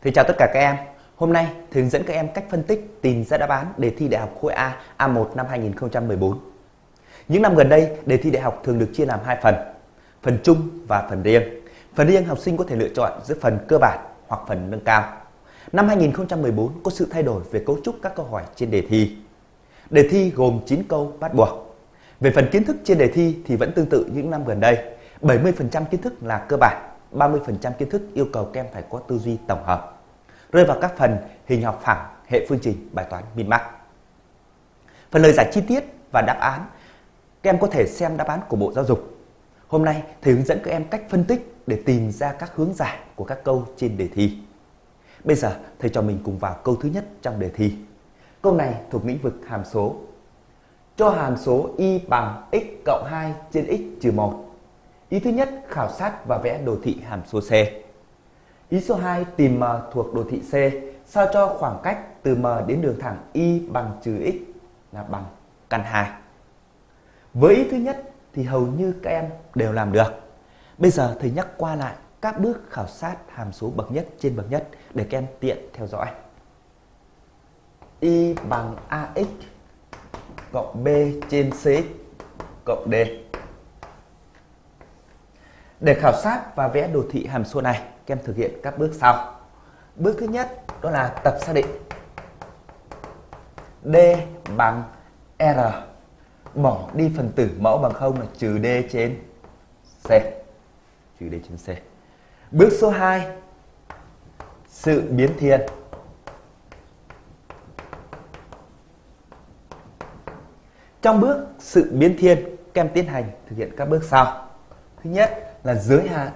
Thầy chào tất cả các em. Hôm nay thầy hướng dẫn các em cách phân tích tìm ra đáp án đề thi đại học khối A A1 năm 2014. Những năm gần đây, đề thi đại học thường được chia làm hai phần, phần chung và phần riêng. Phần riêng học sinh có thể lựa chọn giữa phần cơ bản hoặc phần nâng cao. Năm 2014 có sự thay đổi về cấu trúc các câu hỏi trên đề thi. Đề thi gồm 9 câu bắt buộc. Về phần kiến thức trên đề thi thì vẫn tương tự những năm gần đây. 70% kiến thức là cơ bản, 30% kiến thức yêu cầu các em phải có tư duy tổng hợp, rơi vào các phần hình học phẳng, hệ phương trình, bài toán min max. Phần lời giải chi tiết và đáp án, các em có thể xem đáp án của Bộ Giáo dục. Hôm nay thầy hướng dẫn các em cách phân tích để tìm ra các hướng giải của các câu trên đề thi. Bây giờ thầy cho mình cùng vào câu thứ nhất trong đề thi. Câu này thuộc lĩnh vực hàm số. Cho hàm số y bằng x cộng 2 trên x trừ 1. Ý thứ nhất, khảo sát và vẽ đồ thị hàm số C. Ý số 2, tìm m thuộc đồ thị C, sao cho khoảng cách từ m đến đường thẳng y bằng trừ x là bằng căn 2. Với ý thứ nhất thì hầu như các em đều làm được. Bây giờ thầy nhắc qua lại các bước khảo sát hàm số bậc nhất trên bậc nhất để các em tiện theo dõi. Y bằng ax cộng b trên cx cộng d. Để khảo sát và vẽ đồ thị hàm số này, các em thực hiện các bước sau. Bước thứ nhất đó là tập xác định. D bằng R. Bỏ đi phần tử mẫu bằng 0 là trừ D trên C. Trừ D trên C. Bước số 2, sự biến thiên. Trong bước sự biến thiên, các em tiến hành thực hiện các bước sau. Thứ nhất là giới hạn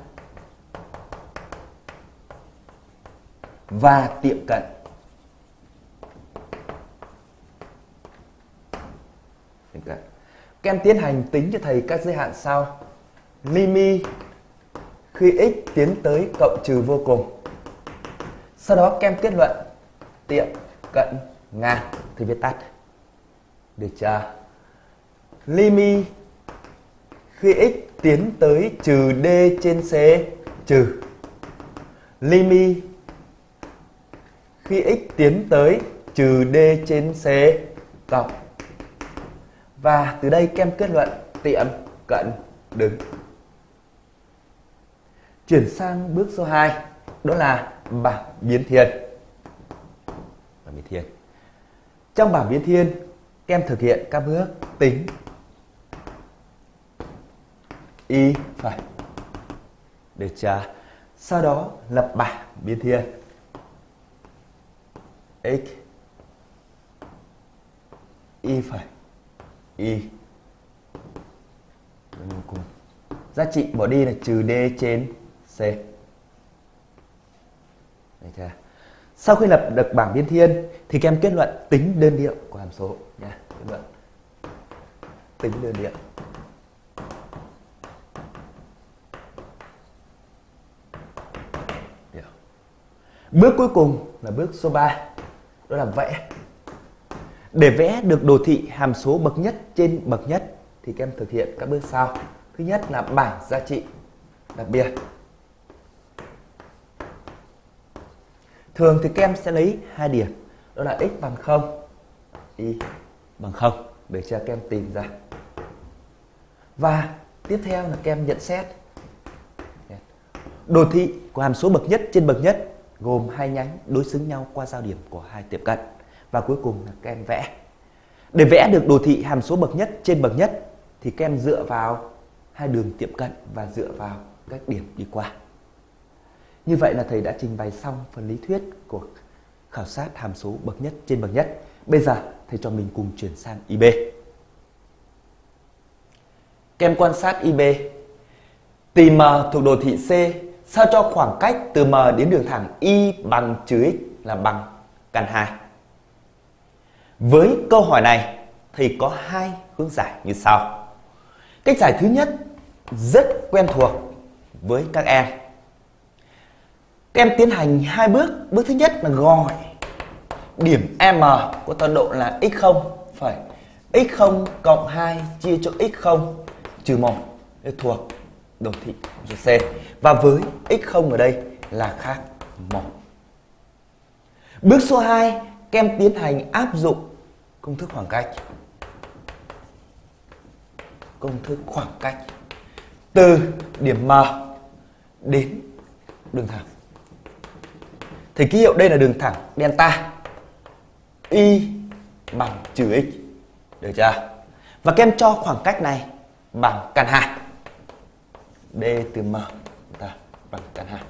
và tiệm cận. Các em tiến hành tính cho thầy các giới hạn sau. Limit khi x tiến tới cộng trừ vô cùng. Sau đó các em kết luận tiệm cận ngang, thì viết tắt. Được chưa? Limit khi x tiến tới trừ d trên c trừ limit khi x tiến tới trừ d trên c cộng. Và từ đây các em kết luận tiệm cận đứng. Chuyển sang bước số 2, đó là bảng biến thiên. Trong bảng biến thiên, các em thực hiện các bước tính y phải. Được chưa? Sau đó lập bảng biến thiên. X y phải y. Giá trị bỏ đi là trừ d trên c. Được chưa? Sau khi lập được bảng biến thiên thì các em kết luận tính đơn điệu của hàm số nha. Kết luận tính đơn điệu. Bước cuối cùng là bước số 3, đó là vẽ. Để vẽ được đồ thị hàm số bậc nhất trên bậc nhất thì các em thực hiện các bước sau. Thứ nhất là bảng giá trị đặc biệt. Thường thì các em sẽ lấy 2 điểm, đó là x bằng 0, y bằng 0 để cho các em tìm ra. Và tiếp theo là các em nhận xét. Đồ thị của hàm số bậc nhất trên bậc nhất gồm 2 nhánh đối xứng nhau qua giao điểm của 2 tiệm cận. Và cuối cùng là các em vẽ. Để vẽ được đồ thị hàm số bậc nhất trên bậc nhất thì các em dựa vào 2 đường tiệm cận và dựa vào các điểm đi qua. Như vậy là thầy đã trình bày xong phần lý thuyết của khảo sát hàm số bậc nhất trên bậc nhất. Bây giờ thầy cho mình cùng chuyển sang IB. Các em quan sát IB. Tìm m thuộc đồ thị C, sao cho khoảng cách từ m đến đường thẳng y bằng trừ x là bằng căn 2. Với câu hỏi này, thầy có 2 hướng giải như sau. Cách giải thứ nhất rất quen thuộc với các em. Các em tiến hành 2 bước. Bước thứ nhất là gọi điểm M có tọa độ là x0 phẩy x0 cộng 2 chia cho x0 trừ 1 thuộc đồ thị C. Và với x0 ở đây là khác 1. Bước số 2, các em tiến hành áp dụng công thức khoảng cách. Công thức khoảng cách từ điểm M đến đường thẳng. Thì ký hiệu đây là đường thẳng delta. Y bằng trừ x. Được chưa? Và các em cho khoảng cách này bằng căn 2. D từ M bằng căn 2.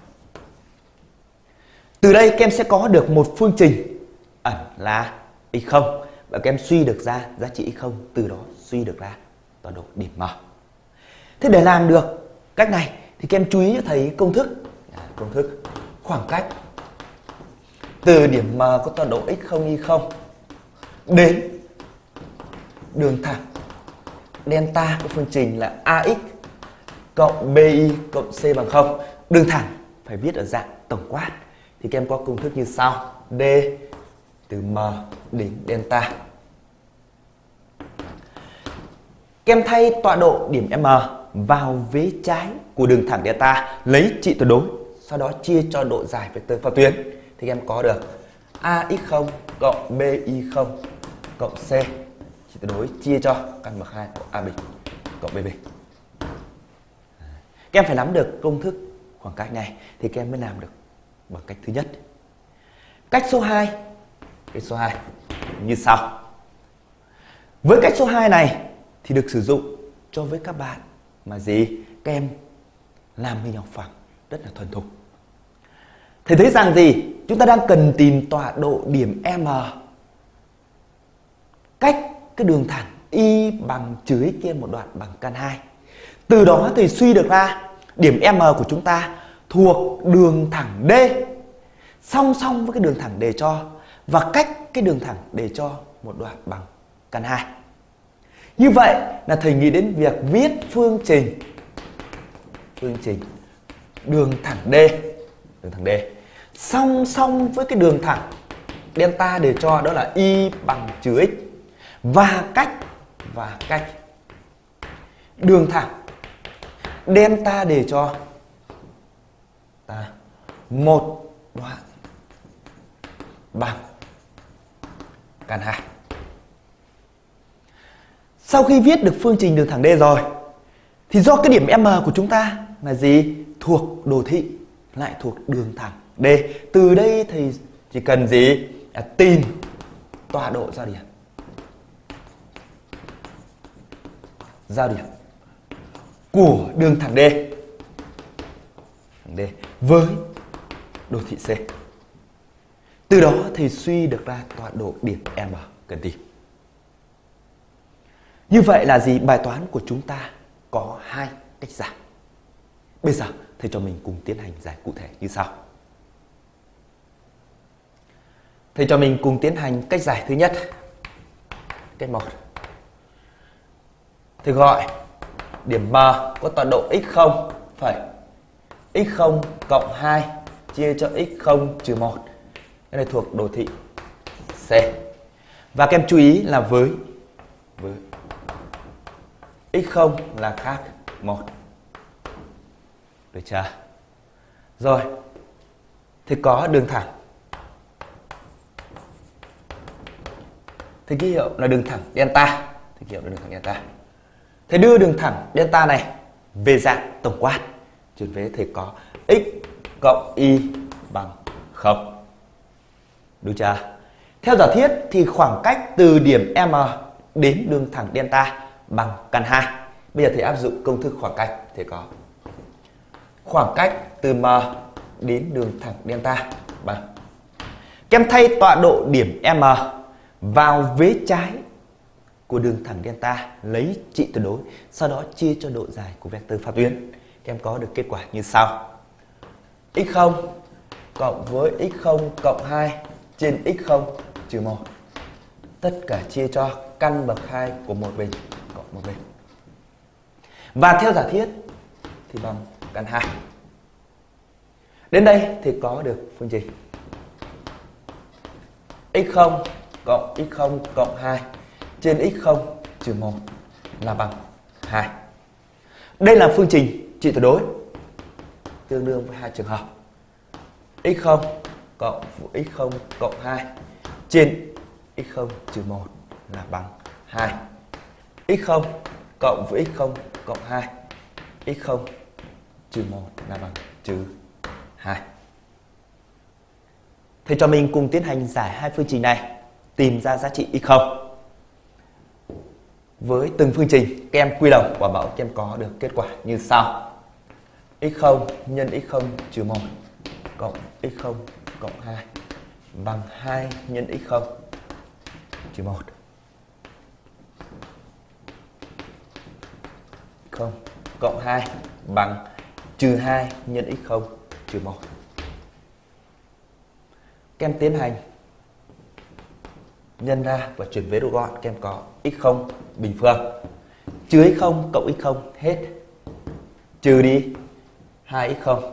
Từ đây các em sẽ có được một phương trình ẩn là x0. Và các em suy được ra giá trị x0, từ đó suy được ra tọa độ điểm M. Thế để làm được cách này thì các em chú ý cho thầy công thức. Công thức khoảng cách từ điểm M có tọa độ x0 y0 đến đường thẳng delta của phương trình là ax cộng bi cộng c bằng 0. Đường thẳng phải viết ở dạng tổng quát. Thì các em có công thức như sau. D từ M đến delta. Các em thay tọa độ điểm M vào vế trái của đường thẳng delta, lấy trị tuyệt đối, sau đó chia cho độ dài vectơ pha tuyến. Thì các em có được ax0 cộng bi0 cộng c trị tuyệt đối chia cho căn bậc 2 của a bình cộng b bình. Các em phải nắm được công thức khoảng cách này thì các em mới làm được bằng cách thứ nhất. Cách số 2. Cách số 2 như sau. Với cách số 2 này thì được sử dụng cho với các bạn mà gì? Các em làm hình học phẳng rất là thuần thục. Thầy thấy rằng gì? Chúng ta đang cần tìm tọa độ điểm M cách cái đường thẳng y bằng trừ x kia một đoạn bằng căn 2. Từ đó thì suy được ra điểm M của chúng ta thuộc đường thẳng D song song với cái đường thẳng đề cho và cách cái đường thẳng đề cho một đoạn bằng căn 2. Như vậy là thầy nghĩ đến việc viết phương trình đường thẳng D song song với cái đường thẳng delta đề cho, đó là y bằng trừ x, và cách đường thẳng delta đề cho một đoạn bằng căn 2. Sau khi viết được phương trình đường thẳng D rồi thì do cái điểm M của chúng ta là gì? Thuộc đồ thị, lại thuộc đường thẳng D. Từ đây thì chỉ cần gì? Tìm tọa độ giao điểm. Của đường thẳng D với đồ thị C. Từ đó thì suy được ra tọa độ điểm M cần tìm. Như vậy là gì? Bài toán của chúng ta có 2 cách giải. Bây giờ thầy cho mình cùng tiến hành giải cụ thể như sau. Thầy cho mình cùng tiến hành cách giải thứ nhất. Cách 1. Thầy gọi điểm M có tọa độ x0 phẩy x0 cộng 2 chia cho x0 trừ 1. Cái này thuộc đồ thị C. Và các em chú ý là với x0 là khác 1. Được chưa? Rồi. Thì có đường thẳng. Thì ký hiệu là đường thẳng delta. Thế đưa đường thẳng delta này về dạng tổng quát. Chuyển vế thì có x cộng y bằng 0. Đúng chưa? Theo giả thiết thì khoảng cách từ điểm M đến đường thẳng delta bằng căn 2. Bây giờ thầy áp dụng công thức khoảng cách thì có khoảng cách từ M đến đường thẳng delta bằng. Các em thay tọa độ điểm M vào vế trái của đường thẳng delta, lấy trị tuyệt đối, sau đó chia cho độ dài của vectơ pha tuyến. Các em có được kết quả như sau. x0 cộng với x0 cộng 2 trên x0 trừ 1. Tất cả chia cho căn bậc 2 của một bình cộng một bình. Và theo giả thiết thì bằng căn 2. Đến đây thì có được phương trình x0 cộng 2 trên x0 trừ 1 là bằng 2. Đây là phương trình trị tuyệt đối tương đương với hai trường hợp x0 cộng với x0 cộng 2 trên x0 trừ 1 là bằng 2. x0 cộng với x0 cộng 2, x0 trừ 1 là bằng trừ 2. Thầy cho mình cùng tiến hành giải hai phương trình này, tìm ra giá trị x0. Với từng phương trình, các em quy đồng quả mẫu, các em có được kết quả như sau. x0 nhân x0 trừ 1 cộng x0 cộng 2 bằng 2 nhân x0 trừ 1. 0 cộng 2 bằng trừ 2 nhân x0 trừ 1. Các em tiến hành nhân ra và chuyển vế độ gọn, các em có x0 bình phương trừ x0 cộng x0 hết, trừ đi 2x0.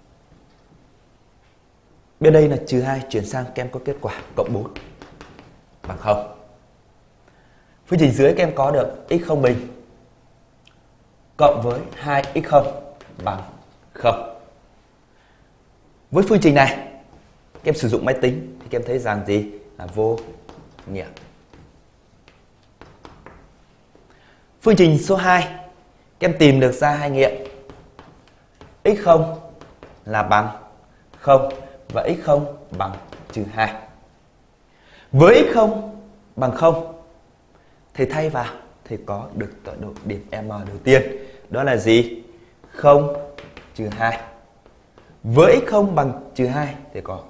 Bên đây là trừ 2 chuyển sang, các em có kết quả cộng 4 bằng 0. Phương trình dưới các em có được x0 bình cộng với 2x0 bằng 0. Với phương trình này, các em sử dụng máy tính thì các em thấy rằng gì là vô nghiệm. Phương trình số 2, các em tìm được ra hai nghiệm. x0 là bằng 0 và x0 bằng trừ 2. Với x0 bằng 0, thầy thay vào, thầy có được tọa độ điểm M đầu tiên. Đó là gì? 0 trừ 2. Với x0 bằng trừ 2 thì có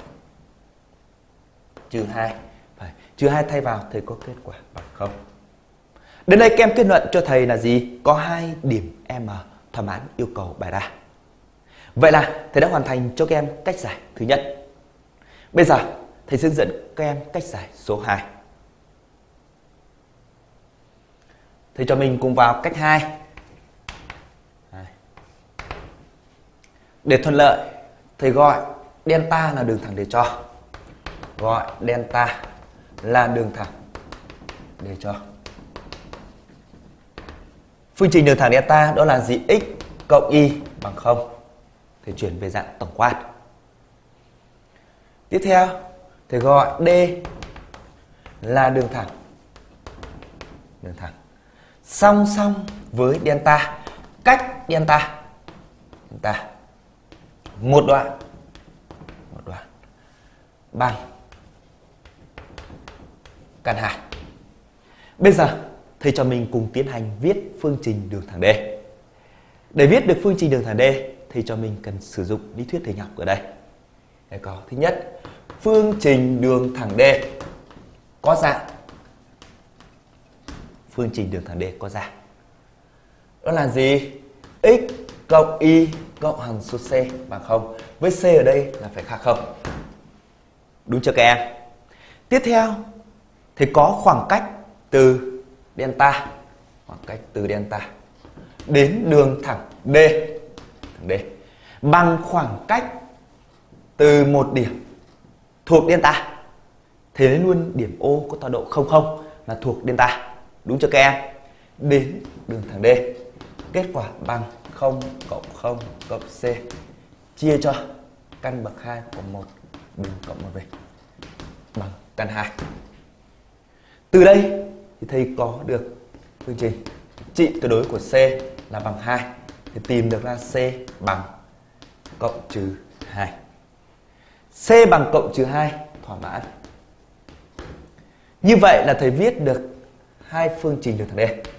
trừ 2. Trừ 2 thay vào, thầy có kết quả bằng 0. Đến đây các em kết luận cho thầy là gì? Có 2 điểm M thỏa mãn yêu cầu bài ra. Vậy là thầy đã hoàn thành cho các em cách giải thứ nhất. Bây giờ thầy hướng dẫn các em cách giải số 2. Thầy cho mình cùng vào cách 2. Để thuận lợi, thầy gọi delta là đường thẳng để cho. Gọi delta là đường thẳng để cho. Phương trình đường thẳng delta đó là gì? X cộng y bằng 0. Thầy chuyển về dạng tổng quát. Tiếp theo, thầy gọi D là đường thẳng. Đường thẳng song song với delta, cách delta một đoạn bằng căn 2. Bây giờ thầy cho mình cùng tiến hành viết phương trình đường thẳng D. Để viết được phương trình đường thẳng D, thầy cho mình cần sử dụng lý thuyết thầy học ở đây. Đây có thứ nhất, phương trình đường thẳng D có dạng. Phương trình đường thẳng D có dạng. Đó là gì? X cộng y cộng hằng số c bằng 0. Với c ở đây là phải khác 0. Đúng chưa các em? Tiếp theo thì có khoảng cách từ delta, đến đường thẳng D, bằng khoảng cách từ một điểm thuộc delta. Thì lấy luôn điểm O có tọa độ 00 là thuộc delta. Đúng chưa các em? Đến đường thẳng D. Kết quả bằng 0 cộng 0 cộng C chia cho căn bậc 2 của 1 bình cộng 1 bình bằng căn 2. Từ đây thì thầy có được phương trình trị tuyệt đối của C là bằng 2. Thì tìm được ra C bằng cộng trừ 2. C bằng cộng trừ 2 thỏa mãn. Như vậy là thầy viết được hai phương trình đường thẳng D.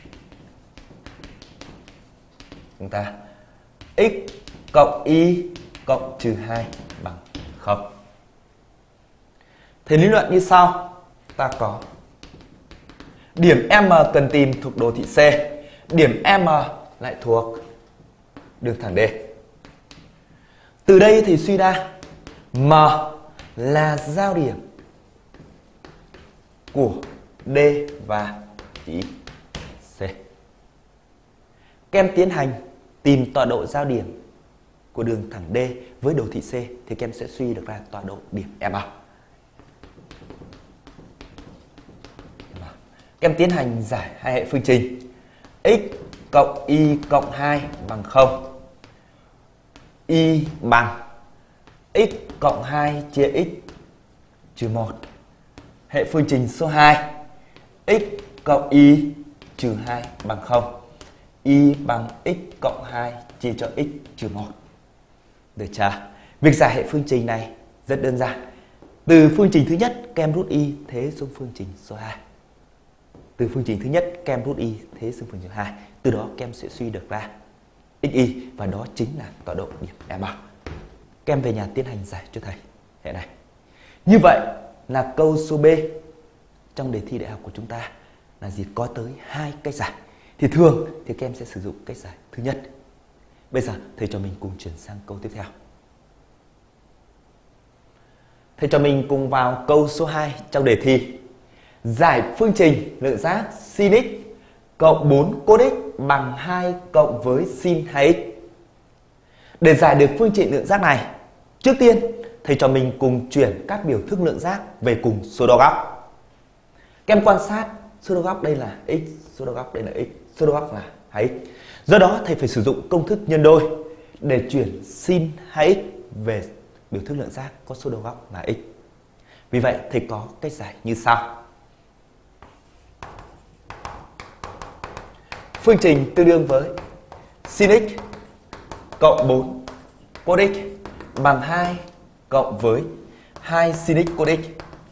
Chúng ta x cộng y cộng trừ 2 bằng 0. Thầy lý luận như sau. Ta có điểm M cần tìm thuộc đồ thị C. Điểm M lại thuộc đường thẳng D. Từ đây thì suy ra M là giao điểm của D và chỉ C. Các em tiến hành tìm tọa độ giao điểm của đường thẳng D với đồ thị C thì các em sẽ suy được ra tọa độ điểm M. Các em tiến hành giải hai hệ phương trình. X cộng y cộng 2 bằng 0. Y bằng x cộng 2 chia x trừ 1. Hệ phương trình số 2, x cộng y trừ 2 bằng 0. Y bằng x cộng 2 chia cho x trừ 1. Được chưa? Việc giải hệ phương trình này rất đơn giản. Từ phương trình thứ nhất, các em rút y thế xuống phương trình số 2. Từ phương trình thứ nhất, các em rút y thế xuống phương trình số 2. Từ đó các em sẽ suy được ra xy và đó chính là tọa độ điểm M. Các em về nhà tiến hành giải cho thầy hệ này. Như vậy là câu số B trong đề thi đại học của chúng ta là gì? Có tới 2 cách giải. Thì thường thì các em sẽ sử dụng cách giải thứ nhất. Bây giờ thầy cho mình cùng chuyển sang câu tiếp theo. Thầy cho mình cùng vào câu số 2 trong đề thi. Giải phương trình lượng giác sin x cộng 4 cos x bằng 2 cộng với sin 2x. Để giải được phương trình lượng giác này, trước tiên thầy cho mình cùng chuyển các biểu thức lượng giác về cùng số đo góc. Các em quan sát số đo góc đây là x, số đo góc đây là x, số đo góc là 2x. Do đó thầy phải sử dụng công thức nhân đôi để chuyển sin 2x về biểu thức lượng giác có số đo góc là x. Vì vậy thầy có cách giải như sau. Phương trình tương đương với sin x cộng 4 cos x bằng 2 cộng với 2 sin x cos x.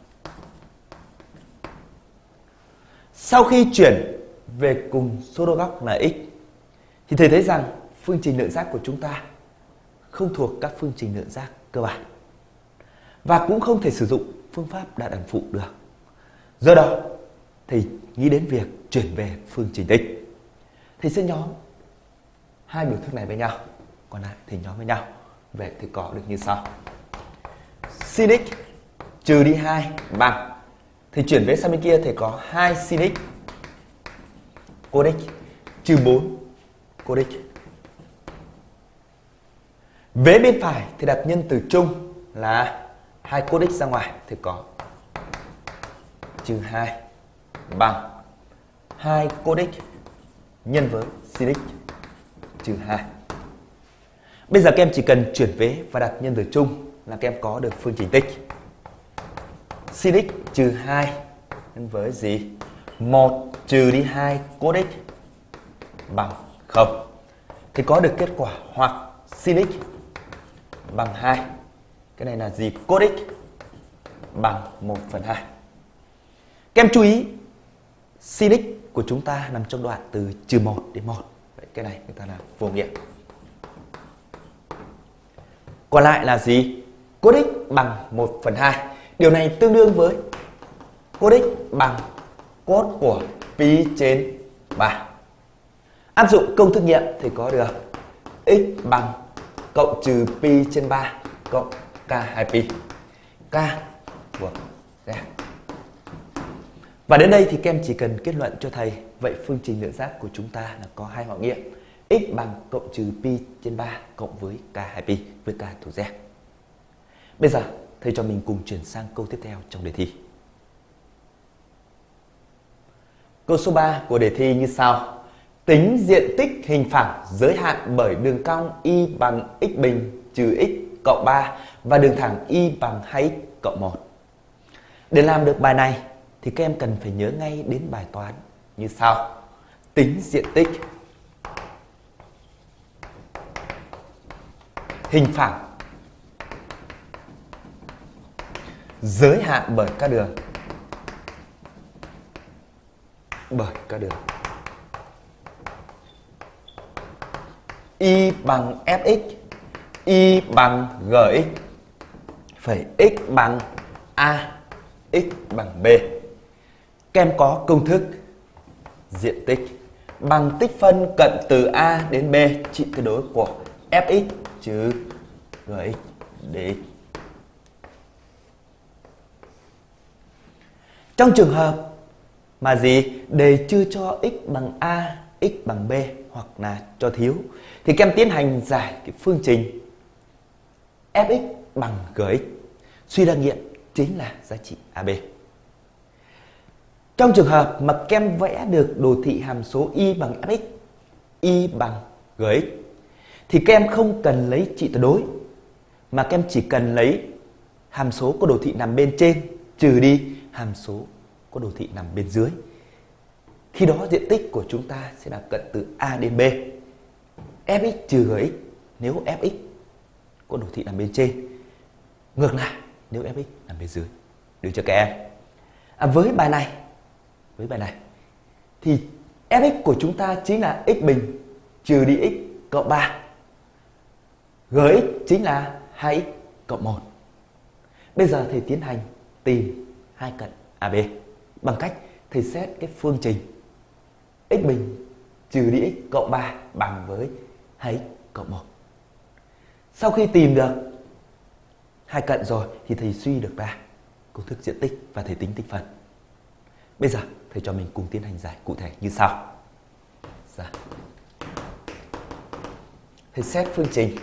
Sau khi chuyển về cùng số đo góc là x thì thầy thấy rằng phương trình lượng giác của chúng ta không thuộc các phương trình lượng giác cơ bản và cũng không thể sử dụng phương pháp đa đẳng phụ được. Do đó thầy nghĩ đến việc chuyển về phương trình x. Thầy sẽ nhóm hai biểu thức này với nhau, còn lại thì nhóm với nhau. Vậy thì có được như sau. Sin x trừ đi 2 bằng, thì chuyển về sang bên kia thì có 2 sin x cos x trừ 4 cos x. Vế bên phải thì đặt nhân từ chung là 2 cos x ra ngoài thì có trừ 2 bằng 2 cos x nhân với sin x trừ 2. Bây giờ các em chỉ cần chuyển vế và đặt nhân từ chung là các em có được phương trình tích. Sin x trừ 2 nhân với gì? 1 trừ đi 2 cos x bằng 0. Thì có được kết quả hoặc sin x bằng 2. Cái này là gì? Cos x bằng 1/2. Các em chú ý, sin x của chúng ta nằm trong đoạn từ trừ 1 đến 1. Vậy cái này người ta là vô nghiệm. Còn lại là gì? Cos x bằng 1/2. Điều này tương đương với cos x bằng cos của pi trên 3. Áp dụng công thức nghiệm thì có được x bằng cộng trừ pi trên 3 cộng k2pi. K thuộc z. Và đến đây thì các em chỉ cần kết luận cho thầy. Vậy phương trình lượng giác của chúng ta là có hai họ nghiệm. X bằng cộng trừ pi trên 3 cộng với k2pi với k thuộc z. Bây giờ thầy cho mình cùng chuyển sang câu tiếp theo trong đề thi. Câu số 3 của đề thi như sau. Tính diện tích hình phẳng giới hạn bởi đường cong y bằng x bình trừ x cộng 3 và đường thẳng y bằng 2x cộng 1. Để làm được bài này thì các em cần phải nhớ ngay đến bài toán như sau. Tính diện tích hình phẳng giới hạn bởi các đường y bằng fx, y bằng gx, phẩy x bằng a, x bằng b. Các em có công thức diện tích bằng tích phân cận từ a đến b trị tuyệt đối của fx trừ gx dx. Trong trường hợp mà gì? Đề chưa cho x bằng a, x bằng b hoặc là cho thiếu thì các em tiến hành giải cái phương trình fx bằng gx. Suy đa nghiệm chính là giá trị AB. Trong trường hợp mà các em vẽ được đồ thị hàm số y bằng fx, y bằng gx thì các em không cần lấy trị tuyệt đối mà các em chỉ cần lấy hàm số có đồ thị nằm bên trên trừ đi hàm số có đồ thị nằm bên dưới. Khi đó diện tích của chúng ta sẽ là cận từ A đến B. Fx trừ Gx nếu Fx có đồ thị nằm bên trên. Ngược lại nếu Fx nằm bên dưới. Được chưa các em? Với bài này thì Fx của chúng ta chính là x bình trừ đi x cộng 3. Gx chính là 2x cộng 1. Bây giờ thầy tiến hành tìm hai cận AB bằng cách thầy xét cái phương trình x bình trừ đi x cộng 3 bằng với 2x cộng 1. Sau khi tìm được hai cận rồi thì thầy suy được ra công thức diện tích và thầy tính tích phân. Bây giờ thầy cho mình cùng tiến hành giải cụ thể như sau. Thầy xét phương trình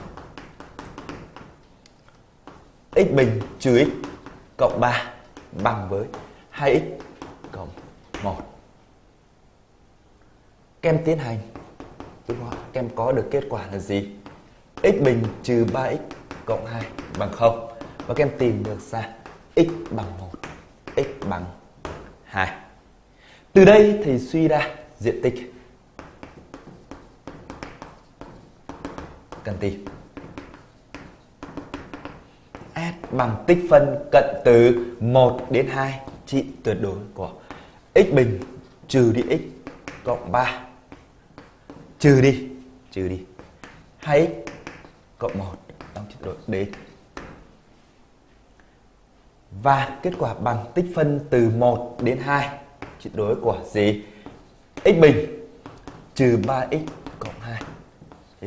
x bình trừ x cộng 3 bằng với 2x cộng 1. Các em tiến hành, các em có được kết quả là gì? X bình trừ 3x cộng 2 bằng 0. Và các em tìm được ra x bằng 1, x bằng 2. Từ đây thầy suy ra diện tích. Cần tìm S bằng tích phân cận từ 1 đến 2 trị tuyệt đối của x bình trừ đi x cộng 3 trừ đi 2x cộng 1 đóng trị tuyệt đối đến. Và kết quả bằng tích phân từ 1 đến 2 trị tuyệt đối của gì? X bình trừ 3x cộng 2 x.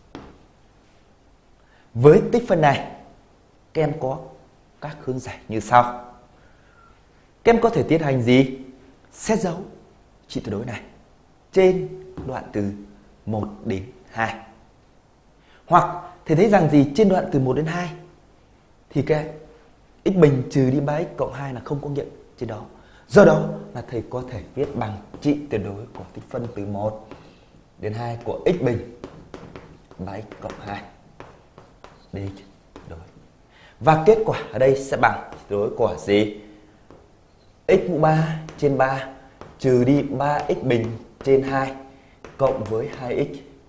Với tích phân này các em có các hướng giải như sau. Các em có thể tiến hành gì? Xét dấu trị tuyệt đối này trên đoạn từ 1 đến 2. Hoặc thầy thấy rằng gì? Trên đoạn từ 1 đến 2 thì cái x bình trừ đi 3x cộng 2 là không có nghiệm trên đó. Do đó là thầy có thể viết bằng trị tuyệt đối của tích phân từ 1 đến 2 của x bình 3x cộng 2 đi đối. Và kết quả ở đây sẽ bằng trị tuyệt đối của gì? X mũ 3 trên 3 trừ đi 3x bình trên 2 cộng với 2x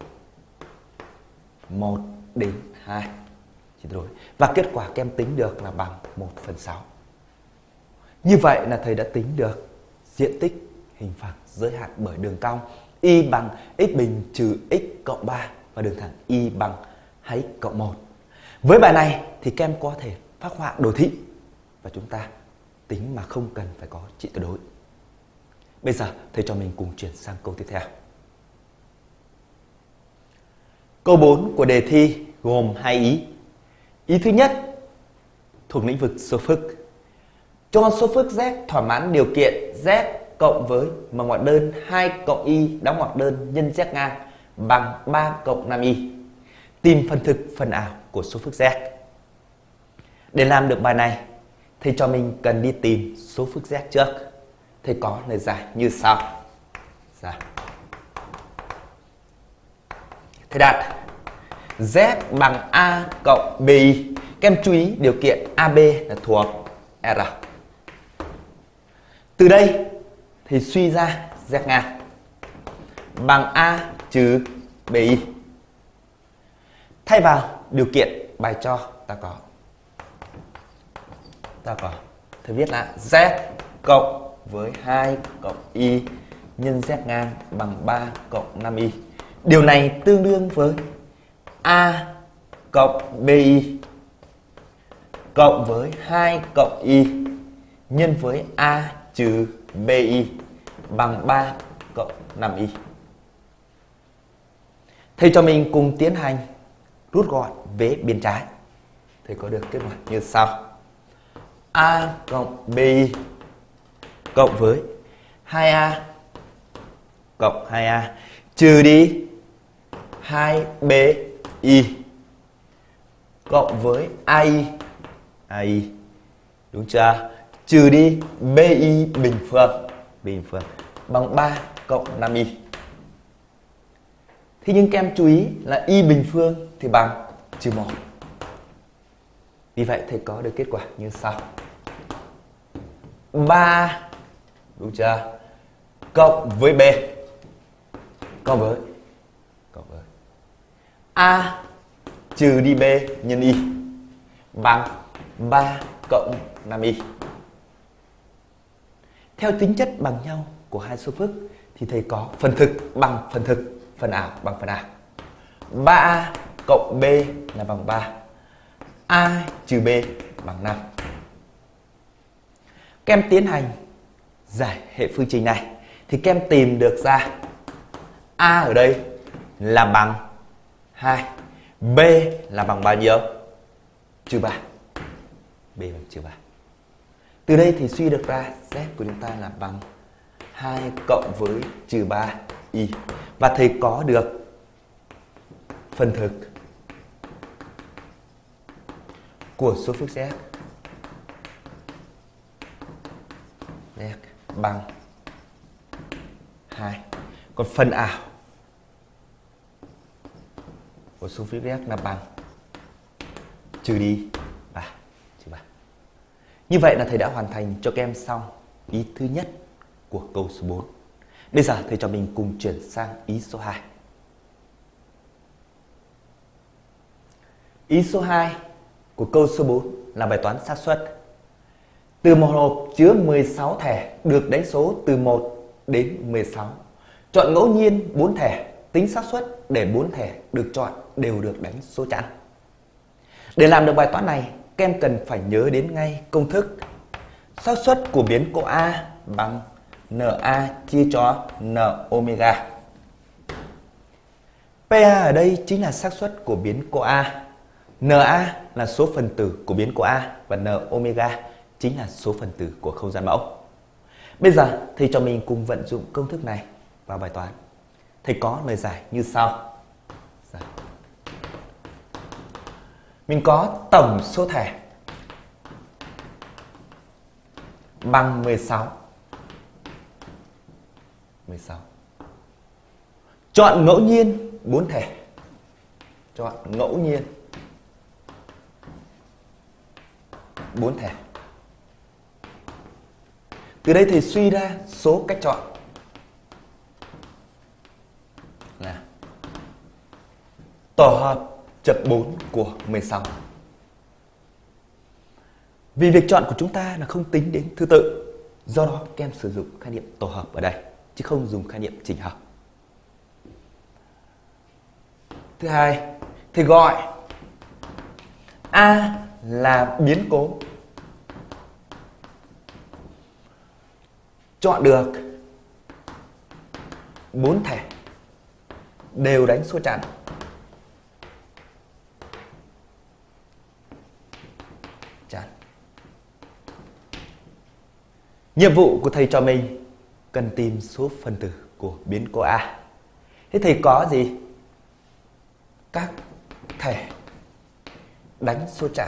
1 đến 2 trị tuyệt đối. Và kết quả các em tính được là bằng 1/6. Như vậy là thầy đã tính được diện tích hình phẳng giới hạn bởi đường cong y bằng x bình trừ x cộng 3 và đường thẳng y bằng 2x cộng 1. Với bài này thì các em có thể phác họa đồ thị và chúng ta tính mà không cần phải có trị tuyệt đối. Bây giờ thầy cho mình cùng chuyển sang câu tiếp theo. Câu 4 của đề thi gồm 2 ý. Ý thứ nhất thuộc lĩnh vực số phức. Cho số phức Z thỏa mãn điều kiện Z cộng với mở ngoặc đơn 2 cộng y đóng ngoặc đơn nhân Z ngang bằng 3 cộng 5y. Tìm phần thực phần ảo của số phức Z. Để làm được bài này, thầy cho mình cần đi tìm số phức Z trước. Thầy có lời giải như sau. Thầy đặt Z bằng A cộng BI. Các em chú ý điều kiện AB là thuộc R. Từ đây thì suy ra Z ngang bằng A trừ BI. Thay vào điều kiện bài cho ta có thầy viết là Z cộng với 2 cộng y nhân Z ngang bằng 3 cộng 5y. Điều này tương đương với A cộng BI cộng với 2 cộng y nhân với A trừ BI bằng 3 cộng 5y. Thầy cho mình cùng tiến hành rút gọn vế bên trái. Thầy có được kết quả như sau. A cộng BI cộng với 2A cộng 2A trừ đi 2BI cộng với AI. Đúng chưa? Trừ đi BI bình phương bằng 3 cộng 5y. Thế nhưng các em chú ý là y bình phương thì bằng -1. Vì vậy thầy có được kết quả như sau. 3, đúng chưa? Cộng với B. Cộng với A trừ đi B nhân Y bằng 3 cộng 5Y. Theo tính chất bằng nhau của hai số phức thì thầy có phần thực bằng phần thực, phần ảo bằng phần ảo. 3A cộng B là bằng 3. A trừ B bằng 5. Các em tiến hành giải hệ phương trình này thì các em tìm được ra A ở đây là bằng 2, B là bằng bao nhiêu? Trừ 3. B bằng trừ 3. Từ đây thì suy được ra Z của chúng ta là bằng 2 cộng với trừ 3 Y. Và thầy có được phần thực của số phức Z bằng 2. Còn phần ảo của số phức Z là bằng trừ đi 3. Như vậy là thầy đã hoàn thành cho các em xong ý thứ nhất của câu số 4. Bây giờ thầy cho mình cùng chuyển sang ý số 2. Ý số 2 của câu số 4 là bài toán xác suất. Từ một hộp chứa 16 thẻ được đánh số từ 1 đến 16. Chọn ngẫu nhiên 4 thẻ, tính xác suất để 4 thẻ được chọn đều được đánh số chẵn. Để làm được bài toán này, các em cần phải nhớ đến ngay công thức xác suất của biến cô A bằng NA chia cho N omega. PA ở đây chính là xác suất của biến cô A. NA là số phần tử của biến cô A và N omega chính là số phần tử của không gian mẫu. Bây giờ thầy cho mình cùng vận dụng công thức này vào bài toán. Thầy có lời giải như sau. Mình có tổng số thẻ bằng 16. Chọn ngẫu nhiên 4 thẻ. Chọn ngẫu nhiên 4 thẻ. Từ đây thầy suy ra số cách chọn là tổ hợp chập 4 của 16. Vì việc chọn của chúng ta là không tính đến thứ tự, do đó các em sử dụng khái niệm tổ hợp ở đây chứ không dùng khái niệm chỉnh hợp. Thứ hai, thầy gọi A là biến cố chọn được 4 thẻ đều đánh số chẵn. Nhiệm vụ của thầy cho mình cần tìm số phần tử của biến cố A. Thế thầy có gì? Các thẻ đánh số chẵn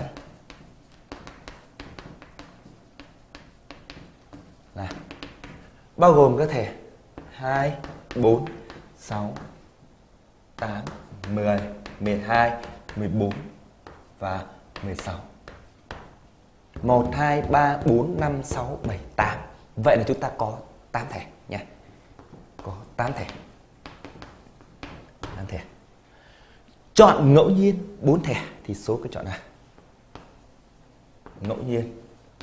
là bao gồm các thẻ 2, 4, 6, 8, 10, 12, 14 và 16. 1, 2, 3, 4, 5, 6, 7, 8. Vậy là chúng ta có 8 thẻ nha. Có 8 thẻ. 8 thẻ. Chọn ngẫu nhiên 4 thẻ thì số cái chọn là ngẫu nhiên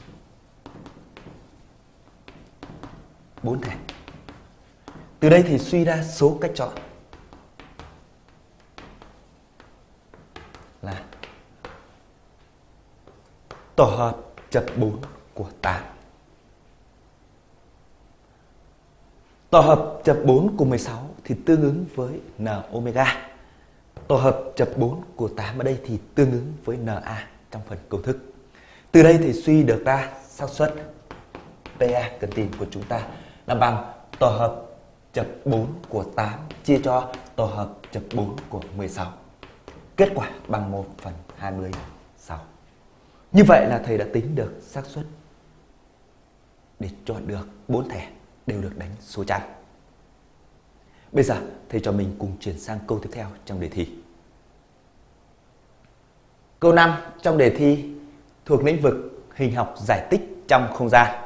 4 thẻ. Từ đây thì suy ra số cách chọn là tổ hợp chập 4 của 8. Tổ hợp chập 4 của 16 thì tương ứng với N omega. Tổ hợp chập 4 của 8 ở đây thì tương ứng với NA trong phần công thức. Từ đây thì suy được ra xác suất PA cần tìm của chúng ta là bằng tổ hợp chập 4 của 8 chia cho tổ hợp chập 4 của 16. Kết quả bằng 1/26. Như vậy là thầy đã tính được xác suất để chọn được 4 thẻ đều được đánh số chẵn. Bây giờ thầy cho mình cùng chuyển sang câu tiếp theo trong đề thi. Câu 5 trong đề thi thuộc lĩnh vực hình học giải tích trong không gian.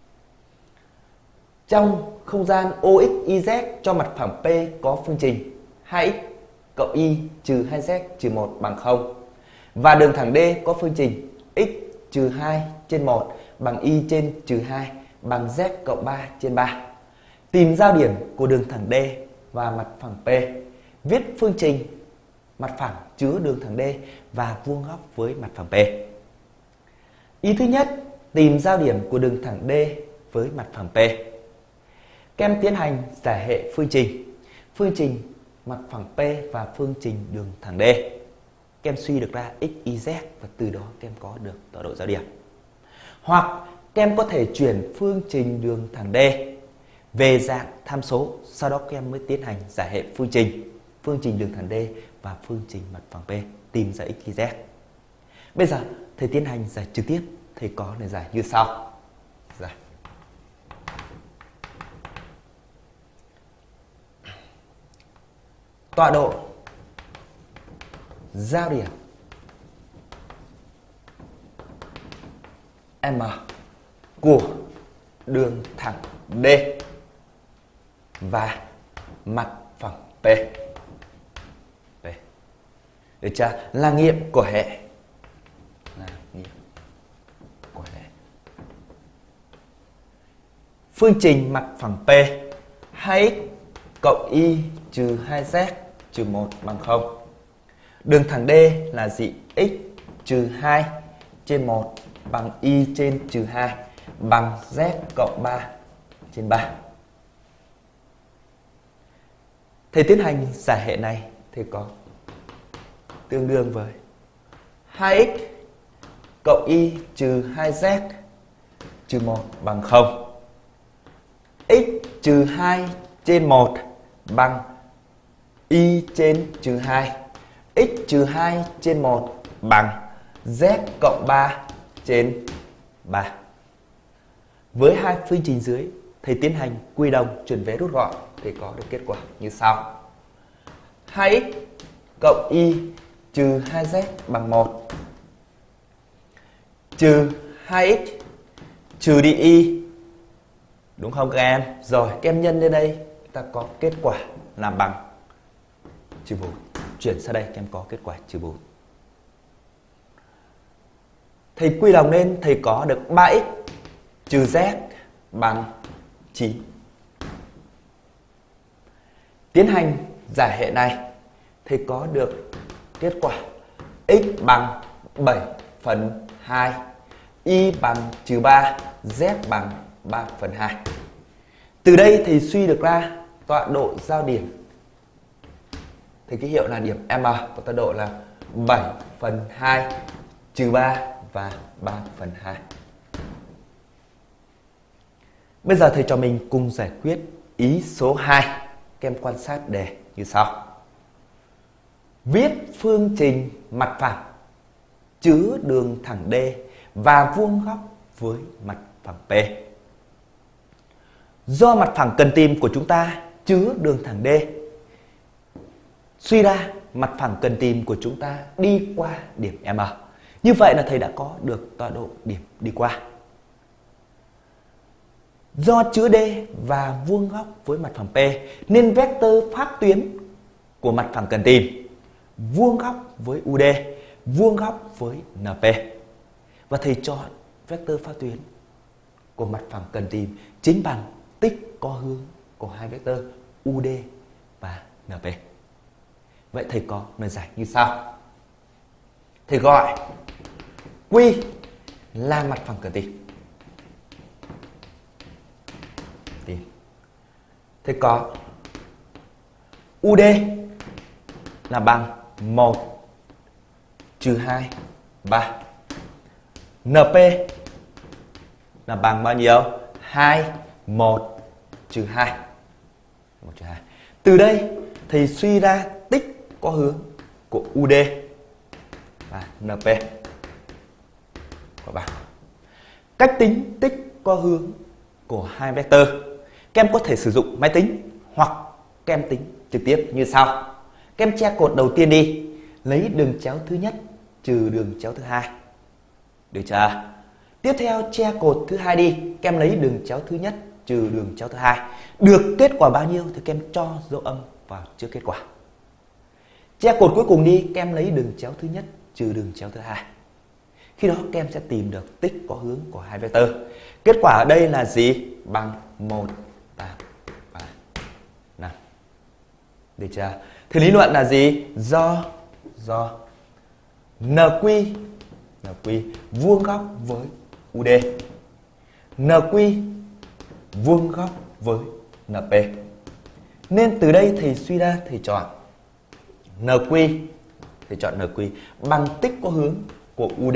Trong không gian OX, YZ cho mặt phẳng P có phương trình 2x cộng y trừ 2z trừ 1 bằng 0 và đường thẳng D có phương trình x trừ 2 trên 1 bằng y trên trừ 2 bằng z cộng 3 trên 3. Tìm giao điểm của đường thẳng D và mặt phẳng P. Viết phương trình mặt phẳng chứa đường thẳng D và vuông góc với mặt phẳng P. Ý thứ nhất, tìm giao điểm của đường thẳng D với mặt phẳng P. Các em tiến hành giải hệ phương trình mặt phẳng P và phương trình đường thẳng D. Các em suy được ra x, y, z và từ đó các em có được tọa độ giao điểm. Hoặc các em có thể chuyển phương trình đường thẳng D về dạng tham số, sau đó các em mới tiến hành giải hệ phương trình đường thẳng D và phương trình mặt phẳng P, tìm ra x, y, z. Bây giờ thầy tiến hành giải trực tiếp, thầy có lời giải như sau. Giải. Tọa độ giao điểm M của đường thẳng D và mặt phẳng P. Được chưa? Là nghiệm của hệ. Phương trình mặt phẳng P 2x cộng y trừ 2z trừ 1 bằng 0. Đường thẳng D là gì? X trừ 2 trên 1 bằng y trên trừ 2 bằng z cộng 3 trên 3. Thầy tiến hành giải hệ này thì có tương đương với 2x cộng y trừ 2z trừ 1 bằng 0. X trừ 2 trên 1 bằng y trên trừ 2. X trừ 2 trên 1 bằng z cộng 3 trên 3. Với hai phương trình dưới, thầy tiến hành quy đồng chuyển vế rút gọn thì có được kết quả như sau. 2x cộng y trừ 2z bằng 1 trừ 2x trừ đi y. Đúng không các em? Rồi các em nhân lên đây, ta có kết quả là bằng trừ 4. Chuyển sang đây các em có kết quả trừ 4. Thầy quy đồng lên, thầy có được 3x trừ z bằng 9. Tiến hành giải hệ này, thầy có được kết quả x bằng 7 phần 2, y bằng trừ 3, z bằng 3 phần 2. Từ đây thầy suy được ra tọa độ giao điểm. Thì ký hiệu là điểm M có tọa độ là 7 phần 2 trừ 3 và 3 phần 2. Bây giờ thầy cho mình cùng giải quyết ý số 2. Các em quan sát đề như sau. Viết phương trình mặt phẳng chứa đường thẳng D và vuông góc với mặt phẳng P. Do mặt phẳng cần tìm của chúng ta chứa đường thẳng D, suy ra mặt phẳng cần tìm của chúng ta đi qua điểm M. Như vậy là thầy đã có được tọa độ điểm đi qua. Do chứa D và vuông góc với mặt phẳng P nên vectơ pháp tuyến của mặt phẳng cần tìm vuông góc với UD, vuông góc với NP. Và thầy chọn vectơ pháp tuyến của mặt phẳng cần tìm chính bằng tích co hướng của hai vectơ UD và NP. Vậy thầy có lời giải như sau. Thầy gọi Q là mặt phẳng cần tìm. Thầy có UD là bằng 1 trừ 2, 3. NP là bằng bao nhiêu? 2, 1 trừ 2. 1 trừ 2. Từ đây thầy suy ra tích có hướng của UD và NP có bằng. Cách tính tích có hướng của hai vectơ, các em có thể sử dụng máy tính hoặc các em tính trực tiếp như sau. Các em che cột đầu tiên đi, lấy đường chéo thứ nhất trừ đường chéo thứ hai. Được chưa? Tiếp theo che cột thứ hai đi, các em lấy đường chéo thứ nhất trừ đường chéo thứ hai. Được kết quả bao nhiêu thì các em cho dấu âm vào trước kết quả. Che cột cuối cùng đi, các em lấy đường chéo thứ nhất trừ đường chéo thứ hai. Khi đó các em sẽ tìm được tích có hướng của hai vectơ. Kết quả ở đây là gì? Bằng 1, 8 và 5. Được chưa? Thì lý luận là gì? Do NQ vuông góc với UD, NQ vuông góc với NP. Nên từ đây thầy suy ra thầy chọn NQ, bằng tích có hướng của UD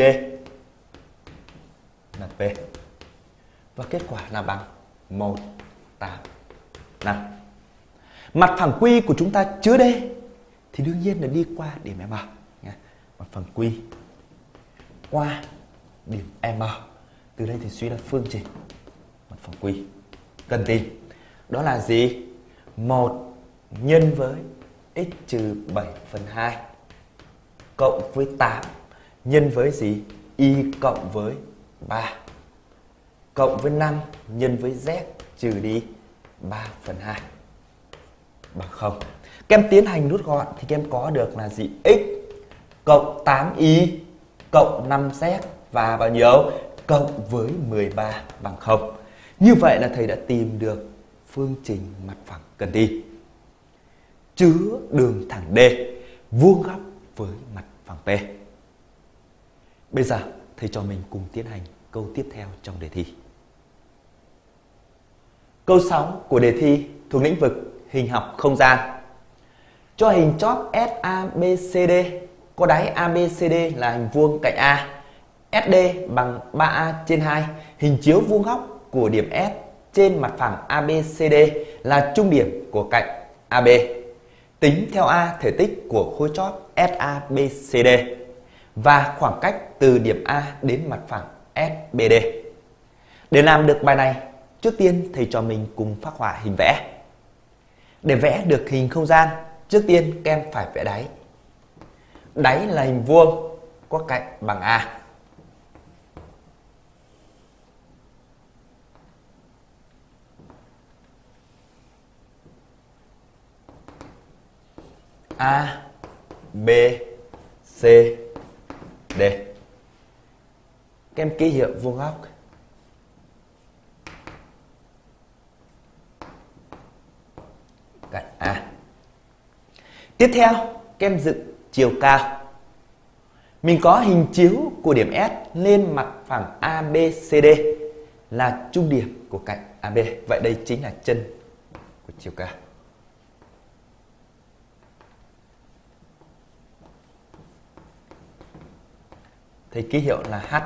NP. Và kết quả là bằng 1, 8, 5. Mặt phẳng Q của chúng ta chứa D thì đương nhiên là đi qua điểm M. Mặt phẳng Q qua điểm M. Từ đây thì suy ra phương trình mặt phẳng Q. Cần tìm đó là gì? 1 nhân với x trừ 7/2 cộng với 8 nhân với gì? Y cộng với 3 cộng với 5 nhân với z trừ đi 3/2 bằng 0. Các em tiến hành rút gọn thì các em có được là gì? X cộng 8y cộng 5z và bao nhiêu? Cộng với 13 bằng 0. Như vậy là thầy đã tìm được phương trình mặt phẳng cần tìm. Chứa đường thẳng D vuông góc với mặt phẳng P. Bây giờ thầy cho mình cùng tiến hành câu tiếp theo trong đề thi. Câu 6 của đề thi thuộc lĩnh vực hình học không gian. Cho hình chóp SABCD có đáy ABCD là hình vuông cạnh A, SD bằng 3A/2, hình chiếu vuông góc của điểm S trên mặt phẳng ABCD là trung điểm của cạnh AB. Tính theo A thể tích của khối chóp SABCD và khoảng cách từ điểm A đến mặt phẳng SBD. Để làm được bài này, trước tiên thầy trò mình cùng phác họa hình vẽ. Để vẽ được hình không gian, trước tiên các em phải vẽ đáy. Đáy là hình vuông có cạnh bằng A. A, B, C, D. Các em ký hiệu vuông góc. Cạnh A. Tiếp theo, các em dựng chiều cao. Mình có hình chiếu của điểm S lên mặt phẳng ABCD là trung điểm của cạnh AB. Vậy đây chính là chân của chiều cao. Thầy ký hiệu là H.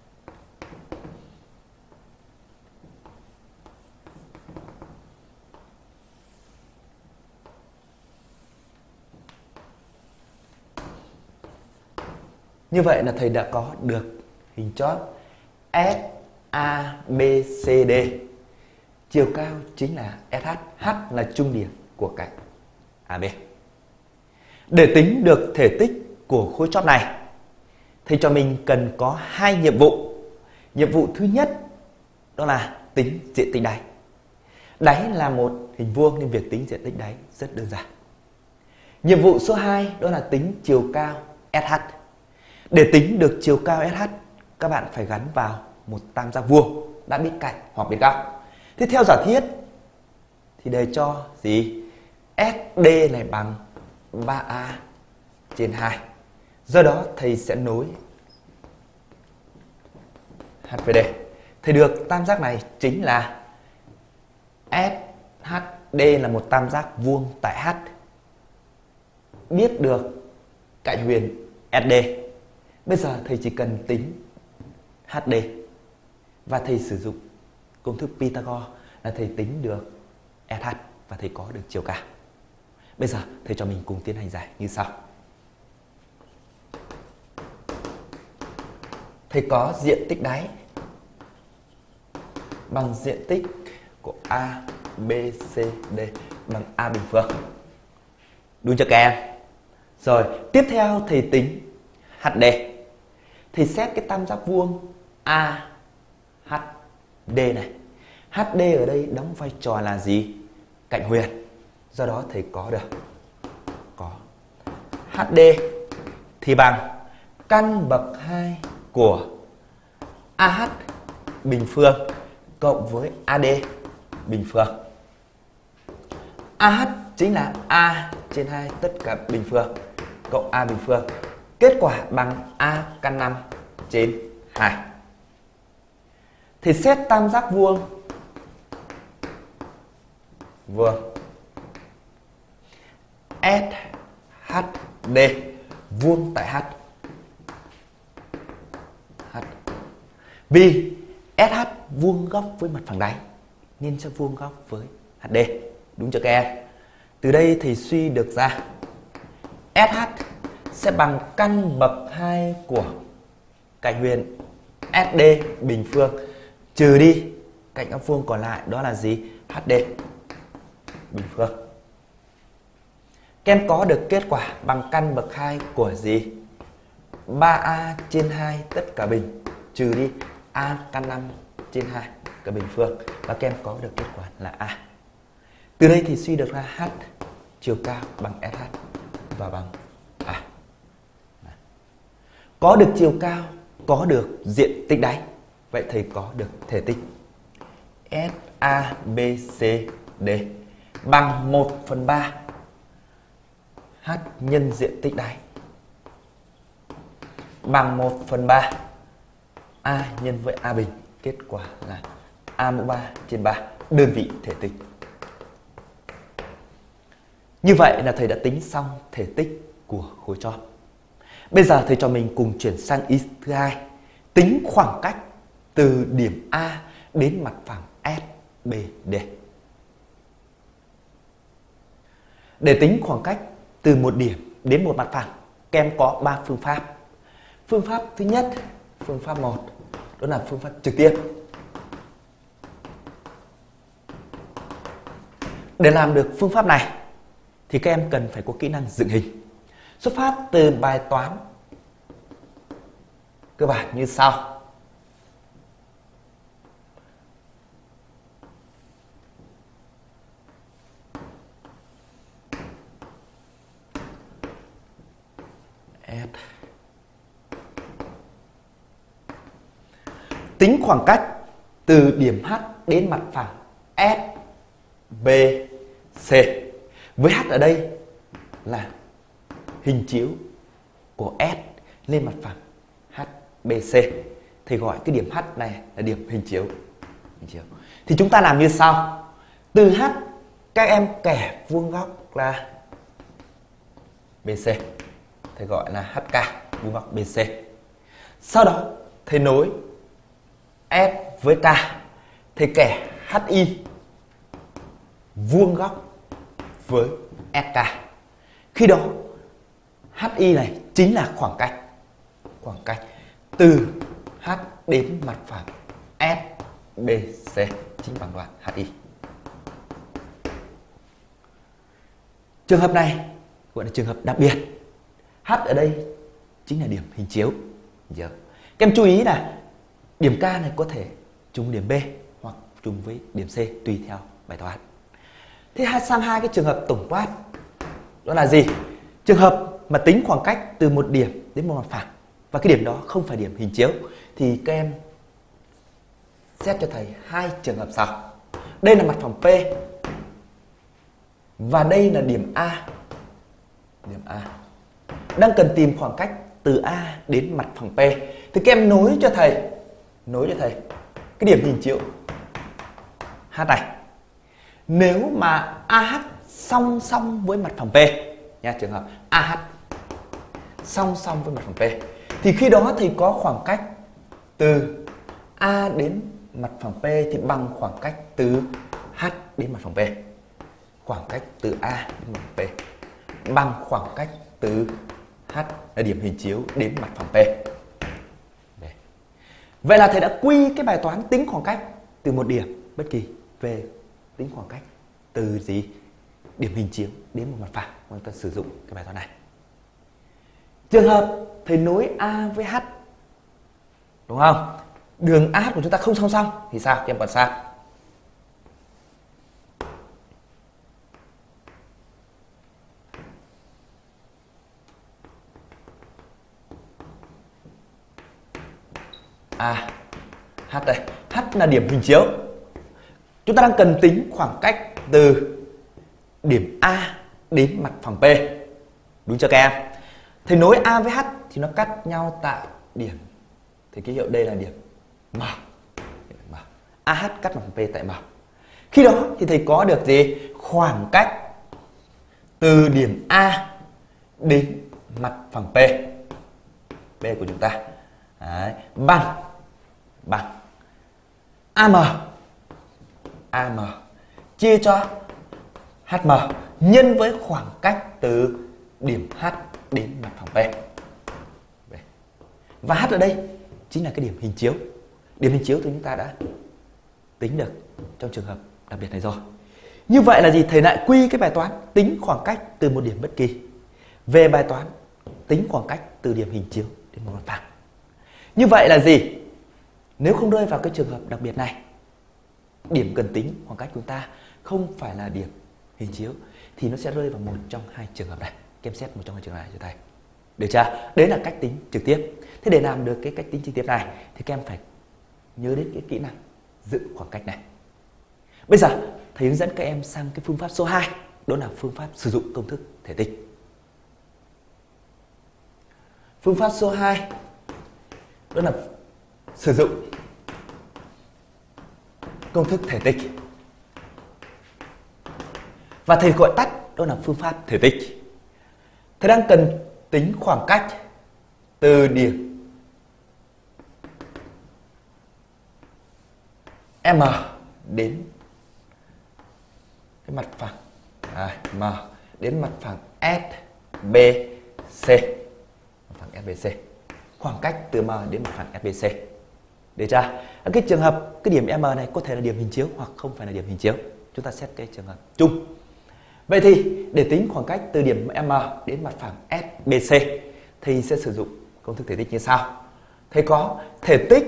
Như vậy là thầy đã có được hình chóp SABCD. Chiều cao chính là SH. H là trung điểm của cạnh AB. Để tính được thể tích của khối chóp này, thầy cho mình cần có hai nhiệm vụ. Nhiệm vụ thứ nhất đó là tính diện tích đáy. Đáy là một hình vuông nên việc tính diện tích đáy rất đơn giản. Nhiệm vụ số 2 đó là tính chiều cao SH. Để tính được chiều cao SH, các bạn phải gắn vào một tam giác vuông đã biết cạnh hoặc biết góc. Thế theo giả thiết thì đề cho gì? SD này bằng 3A/2. Do đó thầy sẽ nối H với D. Thầy được tam giác này chính là SHD là một tam giác vuông tại H. Biết được cạnh huyền SD. Bây giờ thầy chỉ cần tính HD và thầy sử dụng công thức Pythagore là thầy tính được SH và thầy có được chiều cao. Bây giờ thầy cho mình cùng tiến hành giải như sau. Thầy có diện tích đáy bằng diện tích của A, B, C, D bằng A bình phương. Đúng chưa các em? Rồi, tiếp theo thầy tính HD. thì xét cái tam giác vuông AHD này. HD ở đây đóng vai trò là gì? Cạnh huyền. Do đó thầy có được HD thì bằng căn bậc 2 của AH bình phương cộng với AD bình phương. AH chính là A trên 2 tất cả bình phương cộng A bình phương. Kết quả bằng A căn 5 trên 2. Thì xét tam giác vuông SHD vuông tại H. Vì SH vuông góc với mặt phẳng đáy nên sẽ vuông góc với HD. Đúng chưa các em? Từ đây thì suy được ra SH sẽ bằng căn bậc 2 của cạnh huyền SD bình phương trừ đi cạnh góc vuông còn lại, đó là gì? HD bình phương. Các em có được kết quả bằng căn bậc 2 của gì? 3A trên 2 tất cả bình trừ đi A căn 5 trên 2 cả bình phương, và các em có được kết quả là A. Từ đây thì suy được ra H chiều cao bằng SH và bằng A. Có được chiều cao, có được diện tích đáy, vậy thầy có được thể tích SABCD bằng 1/3 H nhân diện tích đáy bằng 1/3 A nhân với A bình. Kết quả là A mũ 3 trên 3 đơn vị thể tích. Như vậy là thầy đã tính xong thể tích của khối tròn. Bây giờ thầy cho mình cùng chuyển sang ý thứ hai, tính khoảng cách từ điểm A đến mặt phẳng SBD. Để tính khoảng cách từ một điểm đến một mặt phẳng, các em có 3 phương pháp. Phương pháp thứ nhất, phương pháp 1, đó là phương pháp trực tiếp. Để làm được phương pháp này thì các em cần phải có kỹ năng dựng hình. Xuất phát từ bài toán cơ bản như sau. Tính khoảng cách từ điểm H đến mặt phẳng SBC. Với H ở đây là hình chiếu của S lên mặt phẳng HBC, thì gọi cái điểm H này là điểm hình chiếu. Thì chúng ta làm như sau. Từ H các em kẻ vuông góc là BC, thầy gọi là HK vuông góc BC. Sau đó thầy nối S với K, thầy kẻ HI vuông góc với SK. Khi đó HI này chính là khoảng cách từ H đến mặt phẳng SBC, chính bằng đoạn HI. Trường hợp này gọi là trường hợp đặc biệt. H ở đây chính là điểm hình chiếu. Các em chú ý là điểm K này có thể trùng điểm B hoặc trùng với điểm C tùy theo bài toán. Thế sang hai cái trường hợp tổng quát, đó là gì? Trường hợp mà tính khoảng cách từ một điểm đến một mặt phẳng và cái điểm đó không phải điểm hình chiếu, thì các em xét cho thầy hai trường hợp sau. Đây là mặt phẳng P và đây là điểm A. Đang cần tìm khoảng cách từ A đến mặt phẳng P, thì các em nối cho thầy cái điểm hình chiếu H này. Nếu mà AH song song với mặt phẳng P nha, trường hợp AH song song với mặt phẳng P, thì khi đó thì có khoảng cách từ A đến mặt phẳng P thì bằng khoảng cách từ H đến mặt phẳng P. Khoảng cách từ A đến mặt phẳng P bằng khoảng cách từ H là điểm hình chiếu đến mặt phẳng P. Vậy là thầy đã quy cái bài toán tính khoảng cách từ một điểm bất kỳ về tính khoảng cách từ điểm hình chiếu đến một mặt phẳng. Chúng ta sử dụng cái bài toán này. Trường hợp thầy nối A với H đúng không? Đường AH của chúng ta không song song thì sao? Các em quan sát. H đây, H là điểm hình chiếu. Chúng ta đang cần tính khoảng cách từ điểm A đến mặt phẳng P. Đúng chưa các em? Thì nối A với H thì nó cắt nhau tại điểm. Thì ký hiệu đây là điểm M. AH cắt mặt phẳng P tại M. Khi đó thì thầy có được gì? Khoảng cách từ điểm A đến mặt phẳng P. P của chúng ta. Đấy, bằng AM chia cho HM nhân với khoảng cách từ điểm H đến mặt phẳng P. Và H ở đây chính là cái điểm hình chiếu. Điểm hình chiếu thì chúng ta đã tính được trong trường hợp đặc biệt này rồi. Như vậy là gì? Thầy lại quy cái bài toán tính khoảng cách từ một điểm bất kỳ về bài toán tính khoảng cách từ điểm hình chiếu đến một mặt phẳng. Như vậy là gì? Nếu không rơi vào cái trường hợp đặc biệt này, điểm cần tính khoảng cách chúng ta không phải là điểm hình chiếu thì nó sẽ rơi vào một trong hai trường hợp này. Các em xét một trong hai trường hợp này cho thầy. Được chưa? Đấy là cách tính trực tiếp. Thế để làm được cái cách tính trực tiếp này thì các em phải nhớ đến cái kỹ năng dựng khoảng cách này. Bây giờ thầy hướng dẫn các em sang cái phương pháp số 2, đó là phương pháp sử dụng công thức thể tích. Phương pháp số 2 đó là sử dụng công thức thể tích. Và thầy gọi tắt đó là phương pháp thể tích. Thầy đang cần tính khoảng cách từ điểm M đến cái mặt phẳng M đến mặt phẳng SBC. Mặt phẳng SBC. Khoảng cách từ M đến mặt phẳng SBC. Được chưa? Cái trường hợp cái điểm M này có thể là điểm hình chiếu hoặc không phải là điểm hình chiếu. Chúng ta xét cái trường hợp chung. Vậy thì để tính khoảng cách từ điểm M đến mặt phẳng SBC thì sẽ sử dụng công thức thể tích như sau. Thầy có thể tích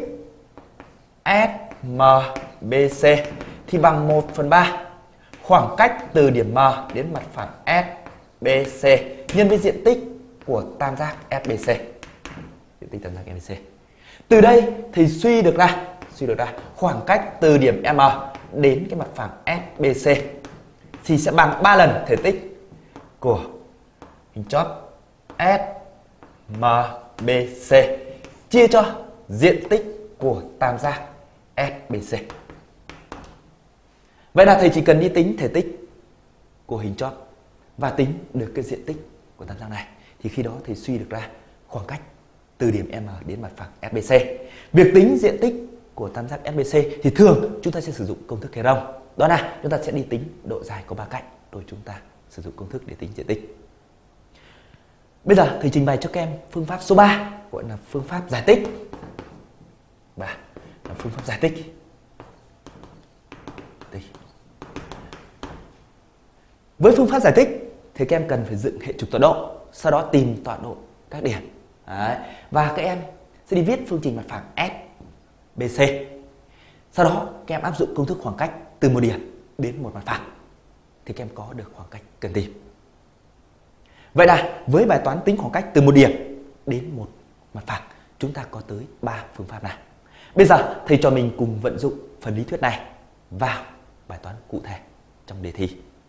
SMBC thì bằng 1/3 khoảng cách từ điểm M đến mặt phẳng SBC nhân với diện tích của tam giác SBC. Diện tích tam giác SBC. Từ đây thì suy được ra khoảng cách từ điểm M đến cái mặt phẳng SBC thì sẽ bằng 3 lần thể tích của hình chóp SMBC chia cho diện tích của tam giác SBC. Vậy là thầy chỉ cần đi tính thể tích của hình chóp và tính được cái diện tích của tam giác này thì khi đó thầy suy được ra khoảng cách từ điểm M đến mặt phẳng SBC. Việc tính diện tích của tam giác SBC thì thường chúng ta sẽ sử dụng công thức Héron. Đó là chúng ta sẽ đi tính độ dài có 3 cạnh rồi chúng ta sử dụng công thức để tính diện tích. Bây giờ thầy trình bày cho các em phương pháp số 3 gọi là phương pháp giải tích. Và là phương pháp giải tích. Với phương pháp giải tích thì các em cần phải dựng hệ trục tọa độ, sau đó tìm tọa độ các điểm. Đấy. Và các em sẽ đi viết phương trình mặt phẳng SBC. Sau đó các em áp dụng công thức khoảng cách từ một điểm đến một mặt phẳng thì các em có được khoảng cách cần tìm. Vậy là với bài toán tính khoảng cách từ một điểm đến một mặt phẳng chúng ta có tới 3 phương pháp này. Bây giờ thầy cho mình cùng vận dụng phần lý thuyết này vào bài toán cụ thể trong đề thi.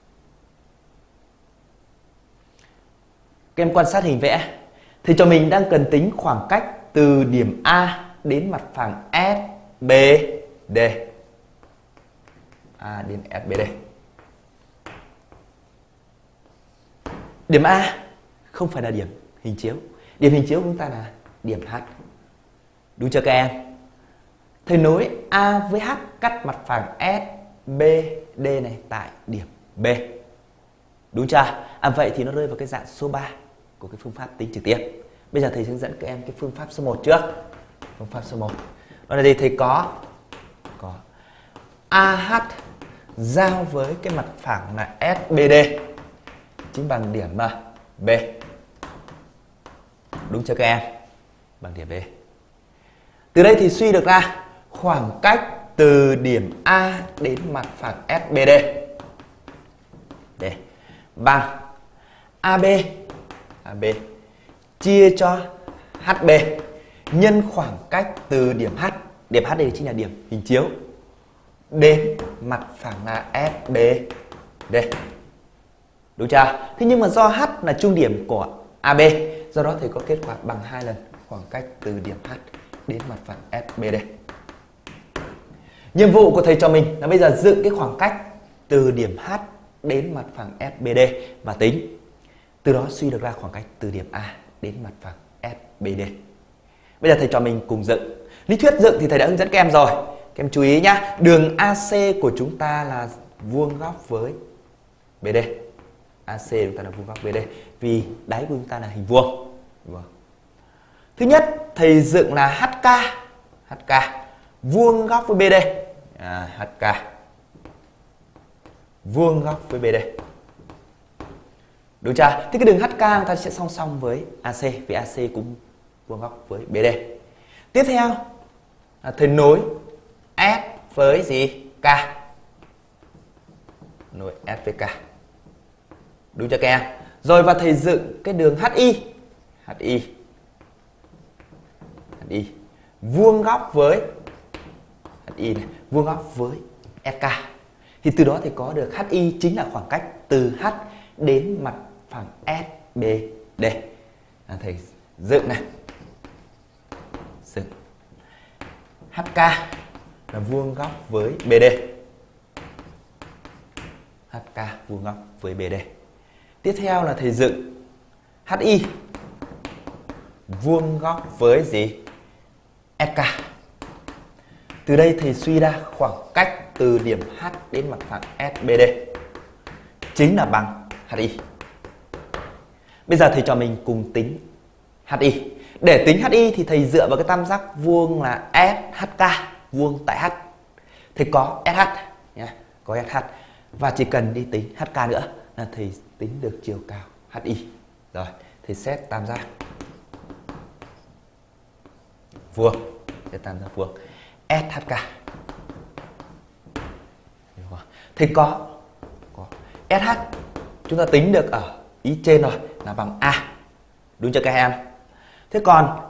Các em quan sát hình vẽ. Thầy cho mình đang cần tính khoảng cách từ điểm A đến mặt phẳng SBD. A đến SBD. Điểm A không phải là điểm hình chiếu. Điểm hình chiếu của chúng ta là điểm H. Đúng chưa các em? Thầy nối A với H cắt mặt phẳng SBD này tại điểm B. Đúng chưa? Vậy thì nó rơi vào cái dạng số 3 của cái phương pháp tính trực tiếp. Bây giờ thầy hướng dẫn các em cái phương pháp số 1 trước. Phương pháp số 1. Đó là gì? Thầy có AH giao với cái mặt phẳng là SBD chính bằng điểm B. Đúng chưa các em? Bằng điểm B. Từ đây thì suy được ra khoảng cách từ điểm A đến mặt phẳng SBD để bằng AB chia cho HB nhân khoảng cách từ điểm H. Điểm H đây chính là điểm hình chiếu đến mặt phẳng là SBD. Đúng chưa? Thế nhưng mà do H là trung điểm của AB, do đó thầy có kết quả bằng 2 lần khoảng cách từ điểm H đến mặt phẳng SBD. Nhiệm vụ của thầy cho mình là bây giờ dựng cái khoảng cách từ điểm H đến mặt phẳng SBD và tính. Từ đó suy được ra khoảng cách từ điểm A đến mặt phẳng SBD. Bây giờ thầy cho mình cùng dựng. Lý thuyết dựng thì thầy đã hướng dẫn các em rồi. Các em chú ý nhá, đường AC của chúng ta là vuông góc với BD. AC chúng ta là vuông góc BD vì đáy của chúng ta là hình vuông. Thứ nhất, thầy dựng là HK vuông góc với BD. HK vuông góc với BD. Đúng chưa? Thế cái đường HK chúng ta sẽ song song với AC vì AC cũng vuông góc với BD. Tiếp theo là thầy nối S với gì? K. Nối S với K. Đúng chưa các em? Rồi và thầy dựng cái đường HI vuông góc với HI này, vuông góc với SK. Thì từ đó thì có được HI chính là khoảng cách từ H đến mặt phẳng SBD. Thầy dựng này. Dựng. HK là vuông góc với BD. HK vuông góc với BD. Tiếp theo là thầy dựng HI vuông góc với gì? SK. Từ đây thầy suy ra khoảng cách từ điểm H đến mặt phẳng SBD chính là bằng HI. Bây giờ thầy cho mình cùng tính HI. Để tính HI thì thầy dựa vào cái tam giác vuông là SHK, vuông tại H. Thầy có SH nhé, có SH và chỉ cần đi tính HK nữa là thầy tính được chiều cao HI. Rồi, thầy xét tam giác vuông, tam giác vuông SHK. Thì có SH chúng ta tính được ở ý trên rồi là bằng A. Đúng chưa các em? Thế còn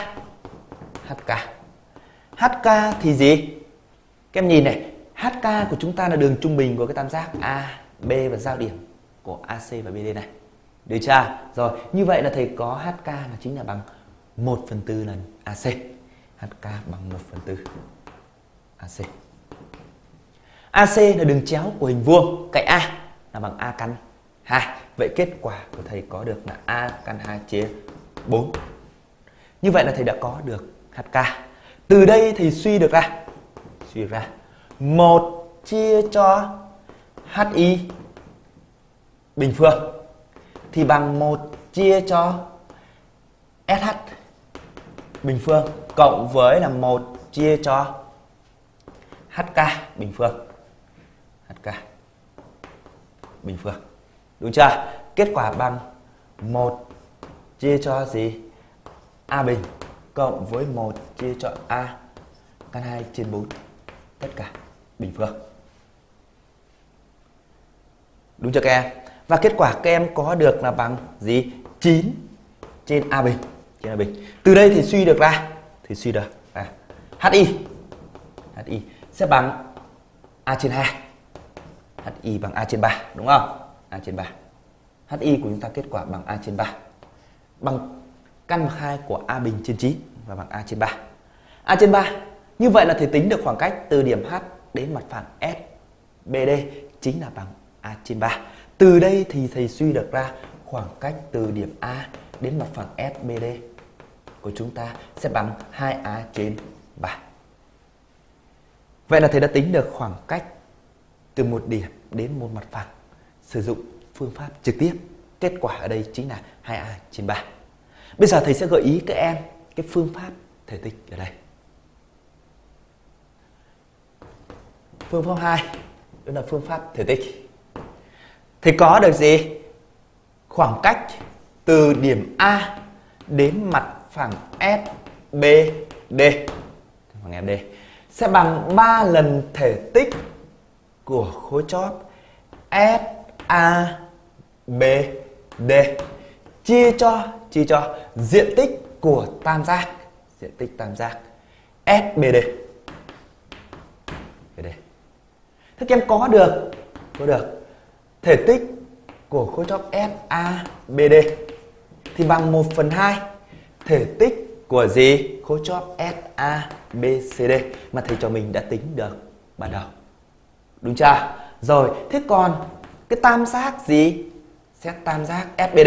HK thì gì? Các em nhìn này, HK của chúng ta là đường trung bình của cái tam giác A, B và giao điểm của AC và BD này. Được chưa? Rồi, như vậy là thầy có HK là chính là bằng 1/4 lần AC. HK bằng 1/4 AC. AC là đường chéo của hình vuông, cạnh A là bằng A căn 2. Vậy kết quả của thầy có được là A căn 2 chia 4. Như vậy là thầy đã có được HK. Từ đây thì suy được ra 1 chia cho HI bình phương thì bằng 1 chia cho SH bình phương cộng với là 1 chia cho HK bình phương. HK bình phương. Đúng chưa? Kết quả bằng 1 chia cho gì? A bình cộng với 1 chia cho A căn 2 trên 4 tất cả bình phương. Đúng chưa các em? Và kết quả các em có được là bằng gì? 9 trên A bình. Trên A bình. Từ đây thì suy được HI sẽ bằng A trên 2. HI bằng A trên 3, đúng không? A trên 3. HI của chúng ta kết quả bằng A trên 3. Bằng căn bậc 2 của A bình trên 9 và bằng A trên 3. A trên 3. Như vậy là thầy tính được khoảng cách từ điểm H đến mặt phẳng SBD chính là bằng A trên 3. Từ đây thì thầy suy được ra khoảng cách từ điểm A đến mặt phẳng SBD của chúng ta sẽ bằng 2A trên 3. Vậy là thầy đã tính được khoảng cách từ một điểm đến một mặt phẳng sử dụng phương pháp trực tiếp. Kết quả ở đây chính là 2A trên 3. Bây giờ thầy sẽ gợi ý các em cái phương pháp thể tích ở đây. Phương pháp 2 đó là phương pháp thể tích. Thầy có được gì? Khoảng cách từ điểm A đến mặt phẳng SBD bằng FD sẽ bằng 3 lần thể tích của khối chóp SABD chia cho diện tích của tam giác, SBD. Thế các em có được thể tích của khối chóp SABD thì bằng 1/2 thể tích của gì? Khối chóp SABCD mà thầy trò mình đã tính được ban đầu. Đúng chưa? Rồi, thế còn cái tam giác gì? Xét tam giác SBD.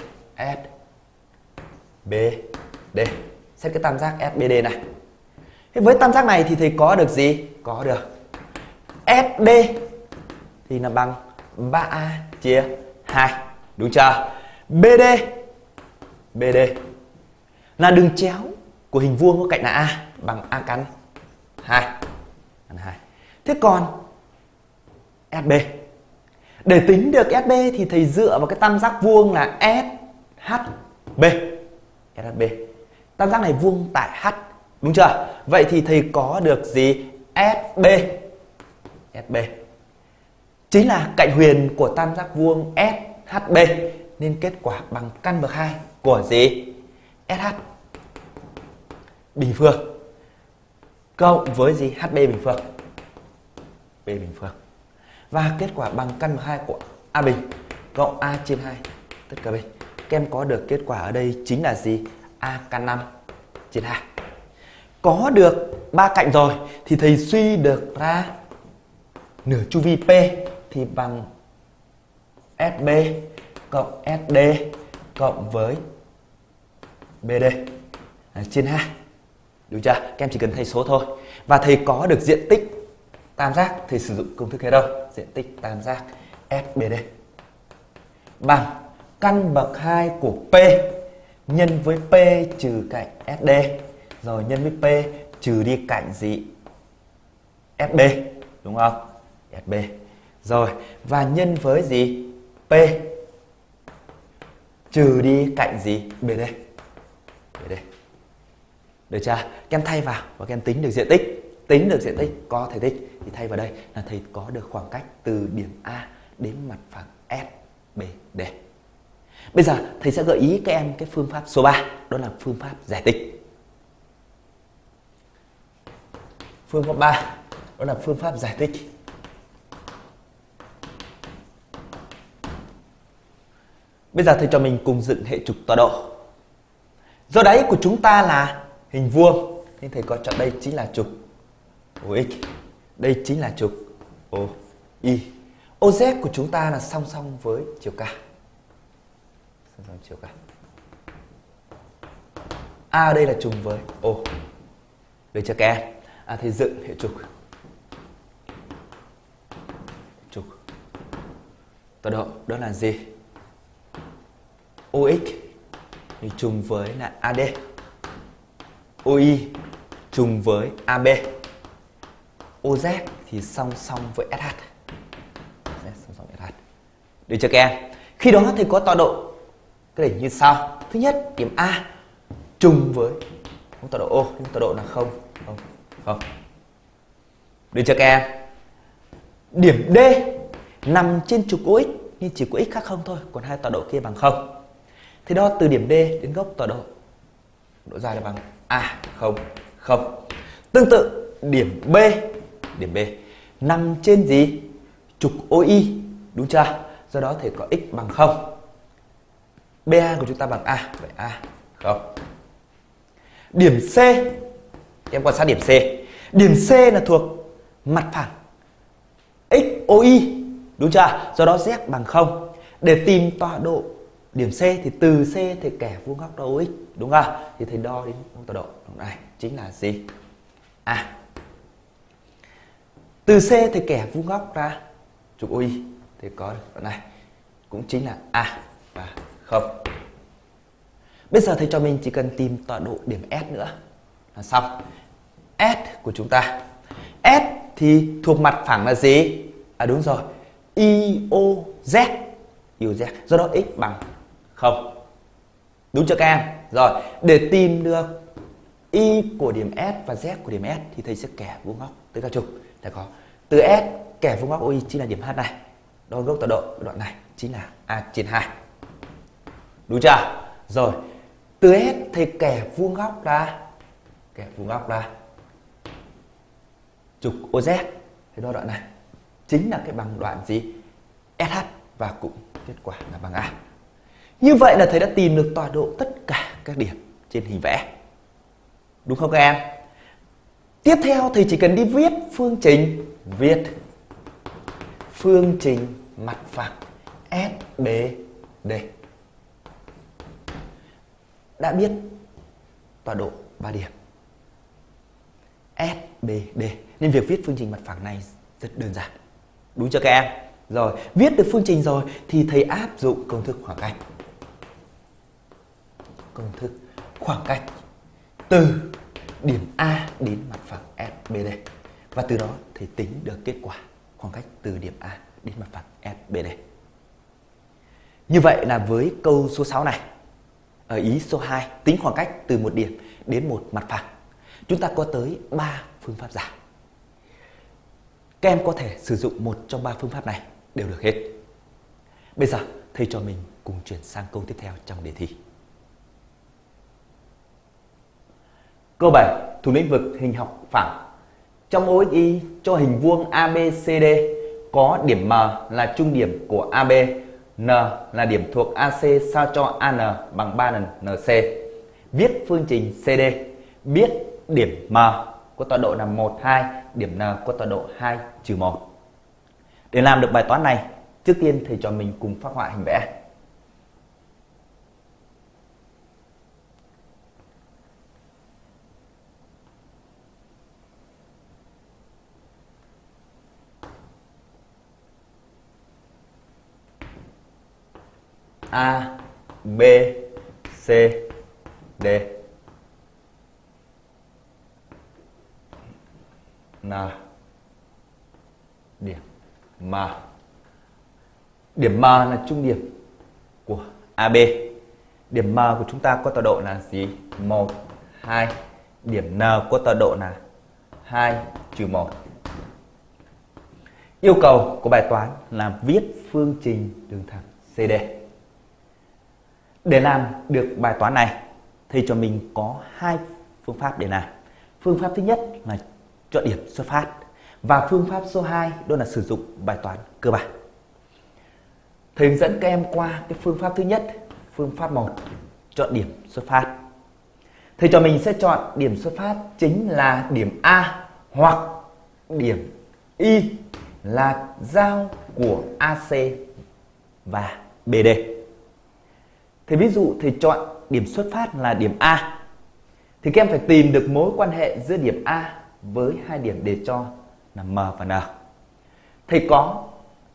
Xét cái tam giác SBD này. Thế với tam giác này thì thầy có được gì? Có được SD thì là bằng 3/2. Đúng chưa? BD là đường chéo của hình vuông có cạnh là A bằng A căn 2. Thế còn SB. Để tính được SB thì thầy dựa vào cái tam giác vuông là SHB. Tam giác này vuông tại H. Đúng chưa? Vậy thì thầy có được gì? SB chính là cạnh huyền của tam giác vuông SHB, nên kết quả bằng căn bậc 2 của gì? SH bình phương cộng với gì? HB bình phương. Và kết quả bằng căn bậc 2 của A bình cộng A/2 tất cả bình. Các em có được kết quả ở đây chính là gì? A căn 5/2. Có được 3 cạnh rồi thì thầy suy được ra nửa chu vi P thì bằng SB cộng SD cộng với BD trên 2. Đúng chưa? Các em chỉ cần thay số thôi. Và thầy có được diện tích tam giác, thầy sử dụng công thức hết đâu? Diện tích tam giác SBD bằng căn bậc 2 của P nhân với P trừ cạnh SD rồi nhân với P trừ đi cạnh gì? SB, đúng không? SB. Rồi, và nhân với gì? P trừ đi cạnh gì? BD. Được chưa? Các em thay vào và các em tính được diện tích. Có thể tích thì thay vào đây là thầy có được khoảng cách từ điểm A đến mặt phẳng SBD. Bây giờ thầy sẽ gợi ý các em cái phương pháp số 3, đó là phương pháp giải tích. Phương pháp 3 đó là phương pháp giải tích. Bây giờ thầy cho mình cùng dựng hệ trục tọa độ. Do đáy của chúng ta là hình vuông nên thầy có chọn đây chính là trục OX. Đây chính là trục OY. OZ của chúng ta là song song với chiều K. A đây là trùng với O. Được chưa các em? Thầy dựng hệ trục tọa độ đó là gì? OX thì trùng với là AD. OY trùng với AB. OZ thì song song với SH. Được chưa các em? Khi đó thì có tọa độ cái đỉnh như sau. Thứ nhất, điểm A trùng với tọa độ O, nhưng tọa độ là không. Được chưa các em? Điểm D nằm trên trục OX nhưng chỉ có x khác không thôi, còn hai tọa độ kia bằng 0. Thế đó, từ điểm D đến gốc tọa độ dài là bằng A, 0. Tương tự điểm B nằm trên gì? Trục OY, đúng chưa? Do đó thầy có x bằng 0. BA của chúng ta bằng A, vậy A 0. Điểm C, em quan sát điểm C. Điểm C là thuộc mặt phẳng XOY, đúng chưa? Do đó Z bằng 0. Để tìm tọa độ điểm C thì từ C thì kẻ vuông góc đo OX, đúng không? Thì thầy đo đến tọa độ này chính là gì? A. Từ C thì kẻ vuông góc ra trục OY thì có được đoạn này cũng chính là A và 0. Bây giờ thầy cho mình chỉ cần tìm tọa độ điểm S nữa là xong. S của chúng ta, S thì thuộc mặt phẳng là gì? Đúng rồi, IOZ. Do đó x bằng 0. Đúng chưa các em? Rồi, để tìm được Y của điểm S và Z của điểm S thì thầy sẽ kẻ vuông góc tới các trục. Để có từ S kẻ vuông góc OI chính là điểm H này. Đo gốc tọa độ đoạn này chính là A/2. Đúng chưa? Rồi, từ S thì kẻ vuông góc ra trục OZ thì đo đoạn này chính là cái bằng đoạn gì? SH và cũng kết quả là bằng A. Như vậy là thầy đã tìm được tọa độ tất cả các điểm trên hình vẽ. Đúng không các em? Tiếp theo thầy chỉ cần đi viết phương trình mặt phẳng SBD. Đã biết tọa độ 3 điểm SBD nên việc viết phương trình mặt phẳng này rất đơn giản. Đúng chưa các em? Rồi, viết được phương trình rồi thì thầy áp dụng công thức khoảng cách. Công thức khoảng cách từ điểm A đến mặt phẳng SBD. Và từ đó thầy tính được kết quả khoảng cách từ điểm A đến mặt phẳng SBD. Như vậy là với câu số 6 này, ở ý số 2 tính khoảng cách từ một điểm đến một mặt phẳng, chúng ta có tới 3 phương pháp giải. Các em có thể sử dụng một trong 3 phương pháp này đều được hết. Bây giờ thầy cho mình cùng chuyển sang câu tiếp theo trong đề thi. Câu 7 thuộc lĩnh vực hình học phẳng. Trong OXY cho hình vuông ABCD có điểm M là trung điểm của AB, N là điểm thuộc AC sao cho AN bằng 3 lần NC. Viết phương trình CD, biết điểm M có tọa độ là 1, 2, điểm N có tọa độ 2, trừ 1. Để làm được bài toán này, trước tiên thầy cho mình cùng phác họa hình vẽ. A, B, C, D, N, điểm M. Điểm M là trung điểm của AB. Điểm M của chúng ta có tọa độ là gì? 1, 2. Điểm N có tọa độ là 2, trừ 1. Yêu cầu của bài toán là viết phương trình đường thẳng CD. Để làm được bài toán này, thầy cho mình có 2 phương pháp để làm. Phương pháp thứ nhất là chọn điểm xuất phát. Và phương pháp số 2 đó là sử dụng bài toán cơ bản. Thầy hướng dẫn các em qua cái phương pháp thứ nhất, phương pháp 1, chọn điểm xuất phát. Thầy cho mình sẽ chọn điểm xuất phát chính là điểm A hoặc điểm Y là giao của AC và BD. Thì ví dụ thầy chọn điểm xuất phát là điểm A thì các em phải tìm được mối quan hệ giữa điểm A với hai điểm để cho là M và N. Thầy có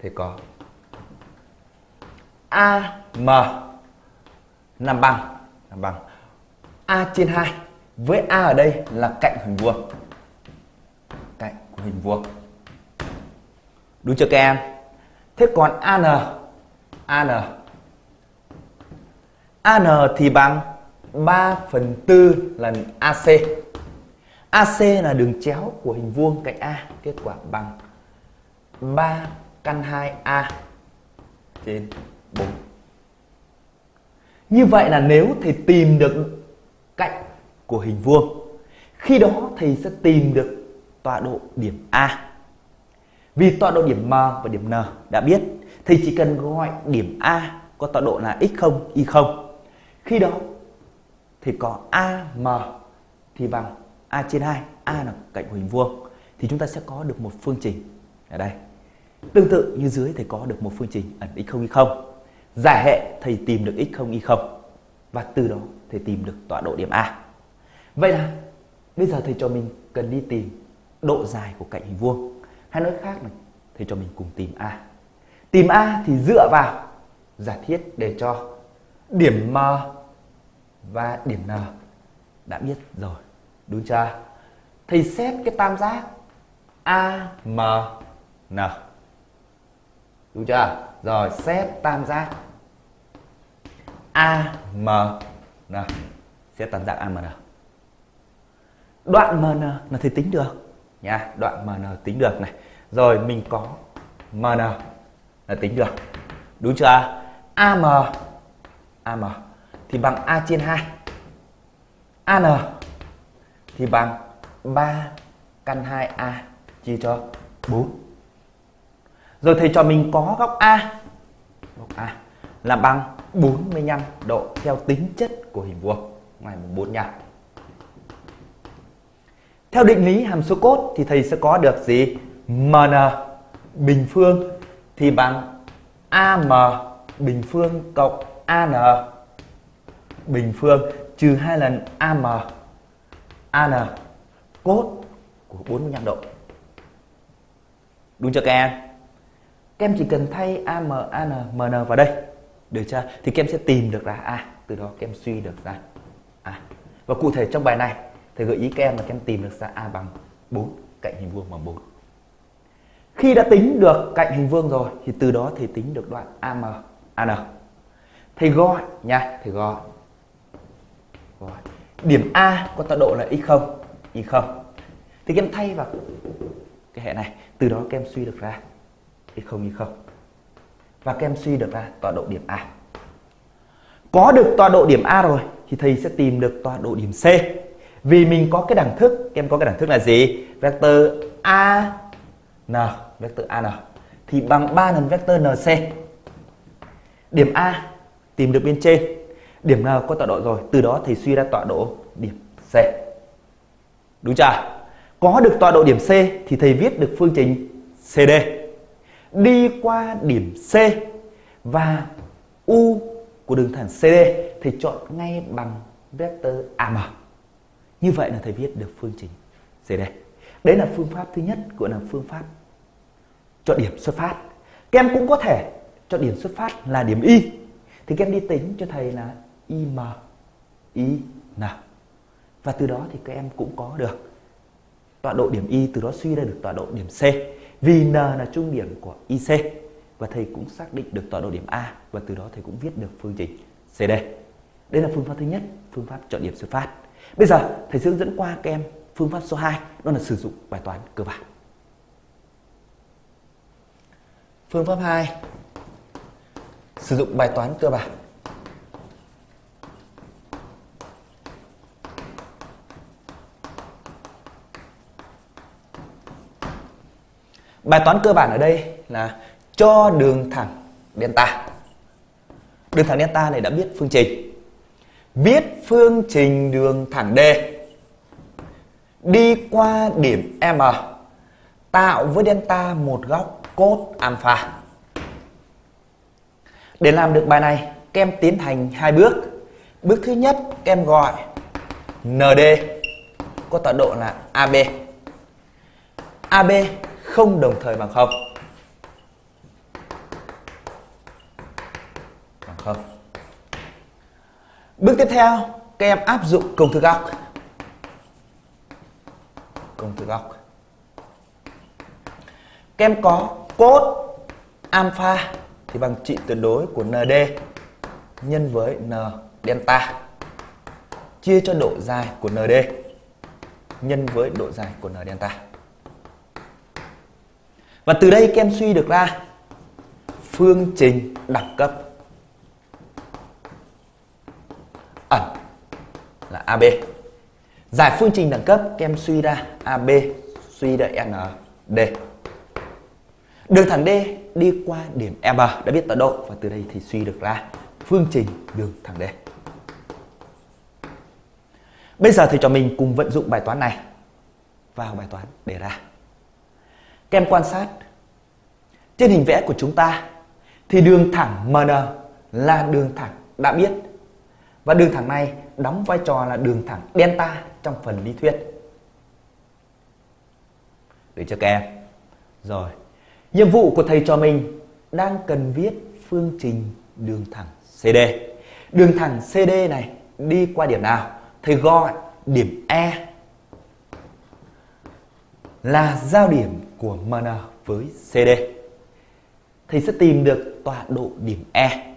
AM làm bằng A/2 với A ở đây là cạnh hình vuông. Cạnh của hình vuông. Đúng chưa các em? Thế còn AN thì bằng 3/4 lần AC. AC là đường chéo của hình vuông cạnh A, kết quả bằng 3 căn 2A trên 4. Như vậy là nếu thầy tìm được cạnh của hình vuông, khi đó thầy sẽ tìm được tọa độ điểm A. Vì tọa độ điểm M và điểm N đã biết, thầy chỉ cần gọi điểm A có tọa độ là x0, y0. Khi đó thì có AM thì bằng A/2, A là cạnh của hình vuông, thì chúng ta sẽ có được một phương trình ở đây. Tương tự như dưới thầy có được một phương trình ẩn x0, y0. Giải hệ thầy tìm được x0, y0 và từ đó thầy tìm được tọa độ điểm A. Vậy là bây giờ thầy cho mình cần đi tìm độ dài của cạnh hình vuông. Hay nói khác là thầy cho mình cùng tìm A. Tìm A thì dựa vào giả thiết để cho điểm M và điểm N đã biết rồi. Đúng chưa? Thầy xét cái tam giác AMN. Đúng chưa? Rồi xét tam giác AMN. Xét tam giác AMN. Đoạn MN là thầy tính được nha, đoạn MN tính được này. Rồi mình có MN là tính được. Đúng chưa? AM thì bằng A trên 2. AN thì bằng 3 căn 2A chia cho 4. Rồi thầy cho mình có góc A. Góc A là bằng 45 độ theo tính chất của hình vuông. Ngoài 4 nha. Theo định lý hàm số cốt thì thầy sẽ có được gì? MN bình phương thì bằng AM bình phương cộng AN bình phương trừ 2 lần AM AN cốt của 45 độ. Đúng chưa các em? Các em chỉ cần thay AM, AN, MN vào đây. Được chưa? Thì các em sẽ tìm được ra A. Từ đó các em suy được ra A. Và cụ thể trong bài này thầy gợi ý các em là các em tìm được ra A bằng 4, cạnh hình vuông bằng 4. Khi đã tính được cạnh hình vuông rồi thì từ đó thầy tính được đoạn AM, AN. Thầy gọi nha, thầy gọi. Điểm A có tọa độ là x0, y0. Thì các em thay vào cái hệ này, từ đó các em suy được ra x0, y0. Và các em suy được ra tọa độ điểm A. Có được tọa độ điểm A rồi thì thầy sẽ tìm được tọa độ điểm C. Vì mình có cái đẳng thức, các em có cái đẳng thức là gì? Vector AN, vector AN thì bằng 3 lần vector NC. Điểm A tìm được bên trên, điểm N có tọa độ rồi, từ đó thầy suy ra tọa độ điểm C. Đúng chưa? Có được tọa độ điểm C thì thầy viết được phương trình CD. Đi qua điểm C và U của đường thẳng CD thầy chọn ngay bằng vector AM. Như vậy là thầy viết được phương trình CD. Đấy là phương pháp thứ nhất, gọi là phương pháp chọn điểm xuất phát. Các em cũng có thể chọn điểm xuất phát là điểm Y. Thì các em đi tính cho thầy là IM, IN. Và từ đó thì các em cũng có được tọa độ điểm Y, từ đó suy ra được tọa độ điểm C. Vì N là trung điểm của IC. Và thầy cũng xác định được tọa độ điểm A. Và từ đó thầy cũng viết được phương trình CD. Đây là phương pháp thứ nhất, phương pháp chọn điểm xuất phát. Bây giờ thầy sẽ hướng dẫn qua các em phương pháp số 2, đó là sử dụng bài toán cơ bản. Phương pháp 2, sử dụng bài toán cơ bản. Bài toán cơ bản ở đây là cho đường thẳng delta. Đường thẳng delta này đã biết phương trình. Viết phương trình đường thẳng D đi qua điểm M tạo với delta một góc cos alpha. Để làm được bài này, các em tiến hành 2 bước. Bước thứ nhất, các em gọi ND có tọa độ là AB. AB không đồng thời bằng 0. Bằng 0. Bước tiếp theo, các em áp dụng công thức góc. Công thức góc. Các em có cos alpha thì bằng trị tuyệt đối của ND nhân với N delta chia cho độ dài của ND nhân với độ dài của N delta. Và từ đây các em suy được ra phương trình đẳng cấp ẩn là AB. Giải phương trình đẳng cấp các em suy ra AB suy ra ND. Đường thẳng D đi qua điểm M đã biết tọa độ và từ đây thì suy được ra phương trình đường thẳng D. Bây giờ thầy cho mình cùng vận dụng bài toán này vào bài toán đề ra. Các em quan sát trên hình vẽ của chúng ta thì đường thẳng MN là đường thẳng đã biết. Và đường thẳng này đóng vai trò là đường thẳng delta trong phần lý thuyết. Được chưa các em? Rồi, nhiệm vụ của thầy trò mình đang cần viết phương trình đường thẳng CD. Đường thẳng CD này đi qua điểm nào? Thầy gọi điểm E là giao điểm của MN với CD. Thầy sẽ tìm được tọa độ điểm E.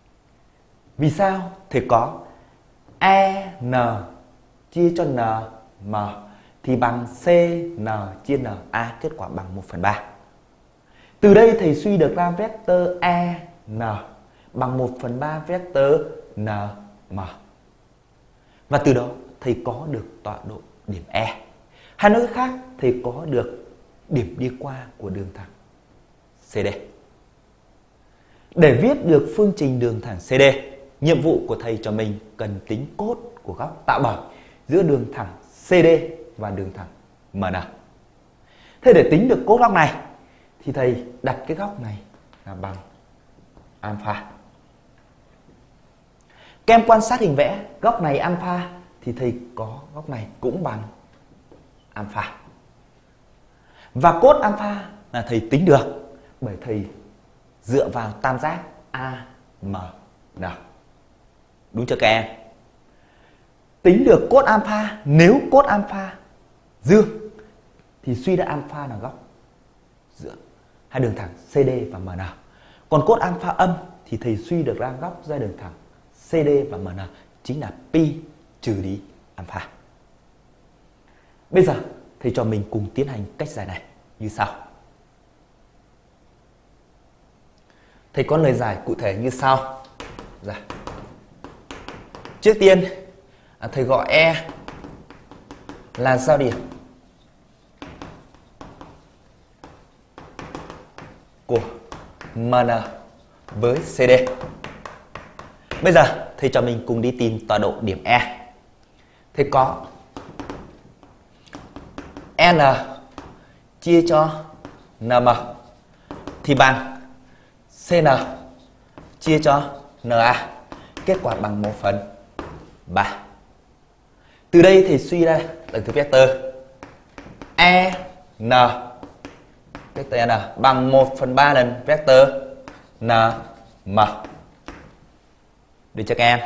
Vì sao? Thầy có EN chia cho N m thì bằng CN chia NA, kết quả bằng 1/3. Từ đây thầy suy được ra vectơ EN bằng 1/3 vectơ NM. Và từ đó thầy có được tọa độ điểm E. Hay nói cách khác, thầy có được điểm đi qua của đường thẳng CD. Để viết được phương trình đường thẳng CD, nhiệm vụ của thầy cho mình cần tính cốt của góc tạo bởi giữa đường thẳng CD và đường thẳng MN. Thế để tính được cốt góc này thì thầy đặt cái góc này là bằng alpha. Các em quan sát hình vẽ, góc này alpha thì thầy có góc này cũng bằng alpha. Và cốt alpha là thầy tính được bởi thầy dựa vào tam giác AMN. Đúng chưa các em? Tính được cốt alpha, nếu cốt alpha dương thì suy ra alpha là góc giữa hai đường thẳng CD và MN. Còn cốt alpha âm thì thầy suy được ra góc ra đường thẳng CD và MN chính là pi trừ đi alpha. Bây giờ thầy cho mình cùng tiến hành cách giải này như sau. Thầy có lời giải cụ thể như sau. Trước tiên thầy gọi E là giao điểm của MN với CD. Bây giờ thầy cho mình cùng đi tìm tọa độ điểm E. Thầy có N chia cho NM thì bằng CN chia cho NA, kết quả bằng 1/3. Từ đây thầy suy ra được từ vectơ EN, vectơ N bằng 1/3 lần vectơ NM. Được chưa các em?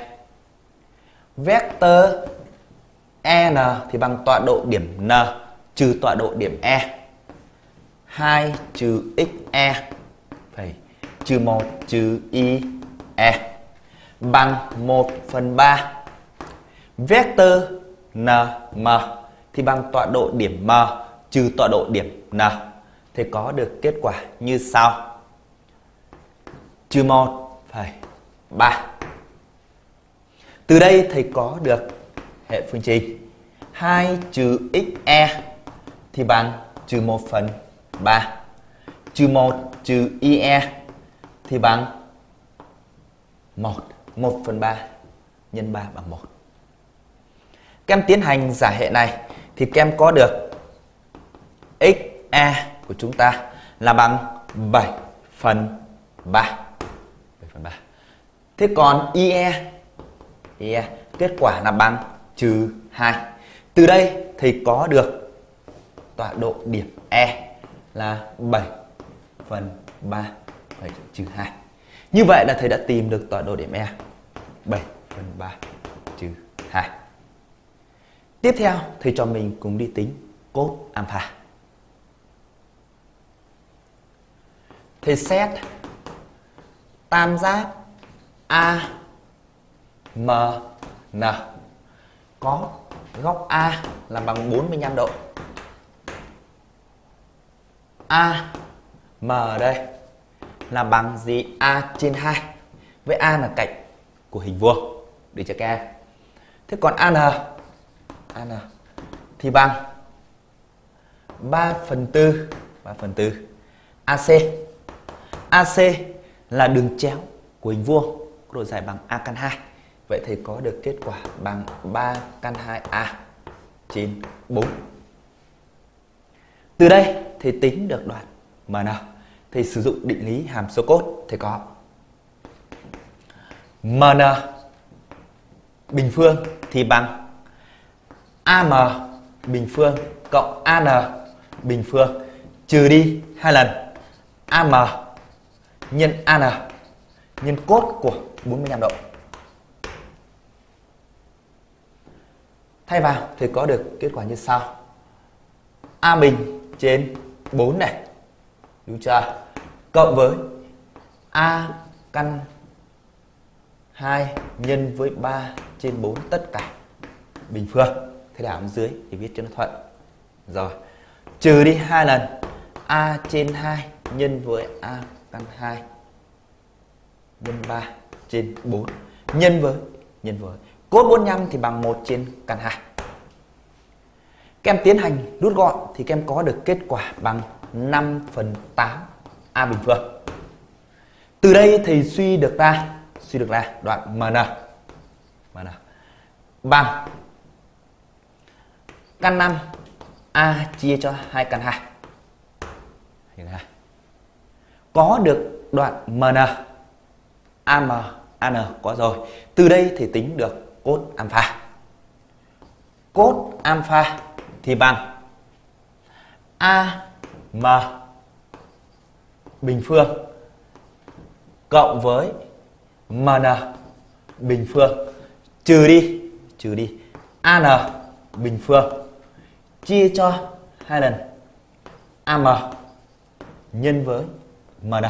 Vectơ EN thì bằng tọa độ điểm N trừ tọa độ điểm E. 2 trừ XE phải trừ 1 trừ IE bằng 1/3. Vectơ NM thì bằng tọa độ điểm M trừ tọa độ điểm N. Thì có được kết quả như sau. Trừ 1/3. Từ đây thầy có được hệ phương trình 2 trừ XE thì bằng trừ 1/3. Trừ 1 trừ IE thì bằng 1/3 nhân 3 bằng 1. Các em tiến hành giải hệ này thì các em có được XE của chúng ta là bằng 7/3. Thế còn IE kết quả là bằng trừ 2. Từ đây thầy có được tọa độ điểm E là 7/3 phải trừ 2. Như vậy là thầy đã tìm được tọa độ điểm E 7/3 trừ 2. Tiếp theo thầy cho mình cùng đi tính cốt alpha. Thầy xét tam giác AMN có góc A là bằng 45 độ. AM ở đây là bằng gì? A/2 với A là cạnh của hình vuông. Để cho các em. Thế còn AN thì bằng 3/4 AC. AC là đường chéo của hình vuông, có độ dài bằng A căn 2. Vậy thì có được kết quả bằng 3căn2A/4. Từ đây thì tính được đoạn MN thì sử dụng định lý hàm số cốt thì có MN bình phương thì bằng AM bình phương cộng AN bình phương trừ đi 2 lần AM nhân AN nhân cốt của 45 độ. Thay vào thì có được kết quả như sau. A bình trên 4 này, đúng chưa? Cộng với A căn 2 nhân với 3/4 tất cả bình phương. thầy đảo dưới thì viết cho nó thuận. Rồi, trừ đi 2 lần a trên 2 nhân với a căn 2 nhân 3 trên 4 nhân với cos 45 thì bằng 1 trên căn 2. Các em tiến hành rút gọn thì các em có được kết quả bằng 5/8 a bình phương. Từ đây thầy suy được ra đoạn MN bằng căn 5 a chia cho 2 căn 2. Có được đoạn MN AM AN có rồi. Từ đây thì tính được cos alpha. Cos alpha thì bằng AM bình phương cộng với MN bình phương trừ đi AN bình phương chia cho 2 lần AM nhân với MN.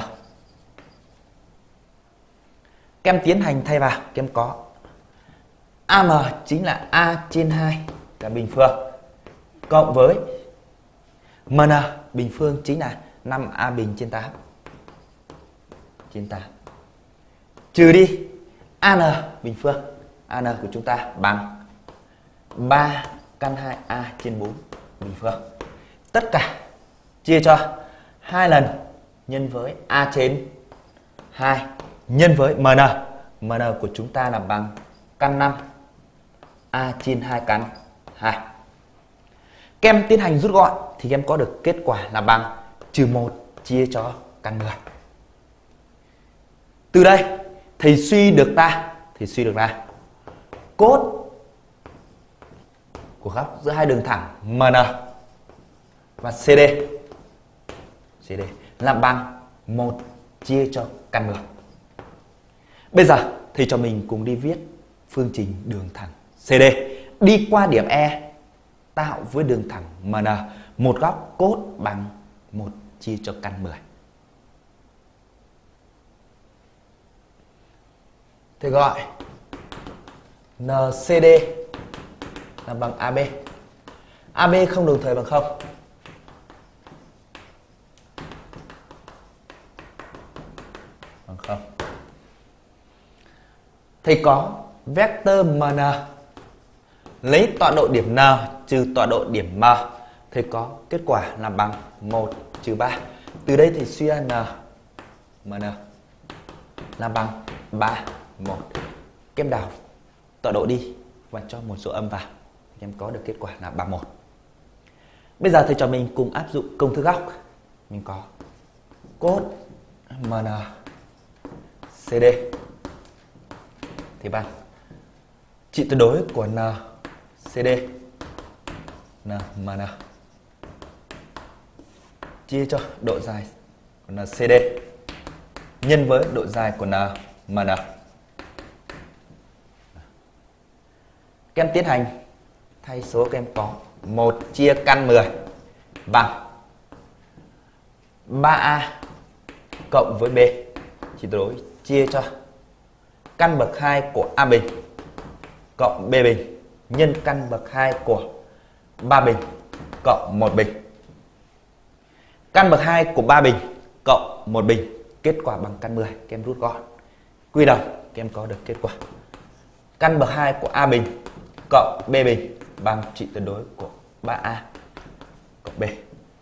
Các em tiến hành thay vào, các em có AM chính là a trên 2 là bình phương cộng với MN bình phương chính là 5a bình trên 8 trừ đi AN bình phương. AN của chúng ta bằng 3 căn 2a trên 4 bình phương. Tất cả chia cho 2 lần nhân với a trên 2 nhân với MN. MN của chúng ta là bằng căn 5 a trên 2 căn 2. Các em tiến hành rút gọn thì các em có được kết quả là bằng -1 chia cho căn 10. Từ đây thầy suy được ra cos của góc giữa hai đường thẳng MN và CD là bằng 1 chia cho căn 10. Bây giờ thầy cho mình cùng đi viết phương trình đường thẳng CD đi qua điểm E tạo với đường thẳng MN một góc cos bằng 1 chia cho căn 10. Thầy gọi NCD là bằng AB. AB không đồng thời bằng 0. Thầy có vectơ MN lấy tọa độ điểm N trừ tọa độ điểm M. Thầy có kết quả là bằng 1 trừ 3. Từ đây thầy suy ra MN là bằng 3, 1. Các em đảo tọa độ đi và cho một số âm vào. Các em có được kết quả là 31. Bây giờ thầy cho mình cùng áp dụng công thức góc. Mình có cos MN CD thì bằng trị tuyệt đối của NCD NMN chia cho độ dài của NCD nhân với độ dài của NMN. Các em tiến hành thay số, các em có 1 chia căn 10 bằng 3A cộng với B trị tuyệt đối chia cho căn bậc 2 của A bình cộng B bình nhân căn bậc 2 của 3 bình cộng 1 bình. Căn bậc 2 của 3 bình cộng 1 bình, kết quả bằng căn 10. Các em rút gọn quy đồng, các em có được kết quả căn bậc 2 của A bình cộng B bình bằng trị tuyệt đối của 3A cộng B.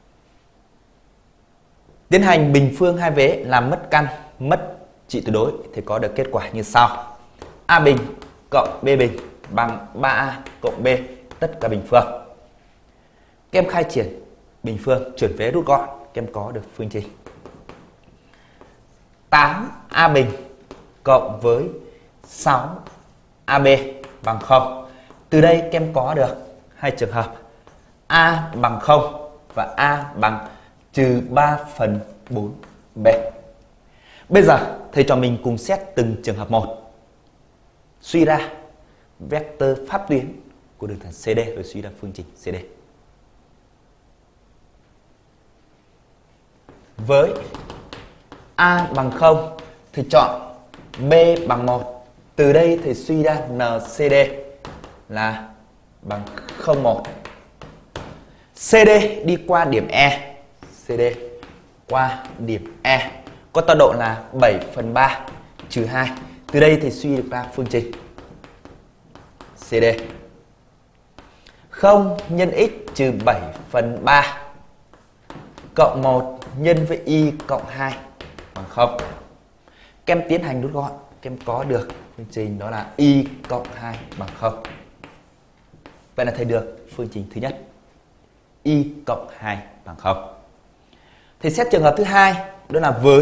Tiến hành bình phương hai vế làm mất căn, mất trị tuyệt đối thì có được kết quả như sau. A bình cộng B bình bằng 3A cộng B tất cả bình phương. Các em khai triển bình phương, chuyển vế rút gọn, các em có được phương trình 8A bình cộng với 6AB bằng 0. Từ đây các em có được hai trường hợp A bằng 0 và A bằng trừ 3/4B. Bây giờ thầy cho mình cùng xét từng trường hợp một. Suy ra vectơ pháp tuyến của đường thẳng CD rồi suy ra phương trình CD. Với A bằng 0 thì chọn B bằng 1. Từ đây thì suy ra NCD là bằng 0,1. CD đi qua điểm E. CD qua điểm E có tọa độ là 7/3 trừ 2. Từ đây thì suy được ra phương trình CD 0 nhân x trừ 7/3 cộng 1 nhân với y cộng 2 bằng 0. Các em tiến hành rút gọn, các em có được phương trình đó là y cộng 2 bằng 0. Vậy là thầy được phương trình thứ nhất, y cộng 2 bằng 0. Thầy xét trường hợp thứ hai, đó là với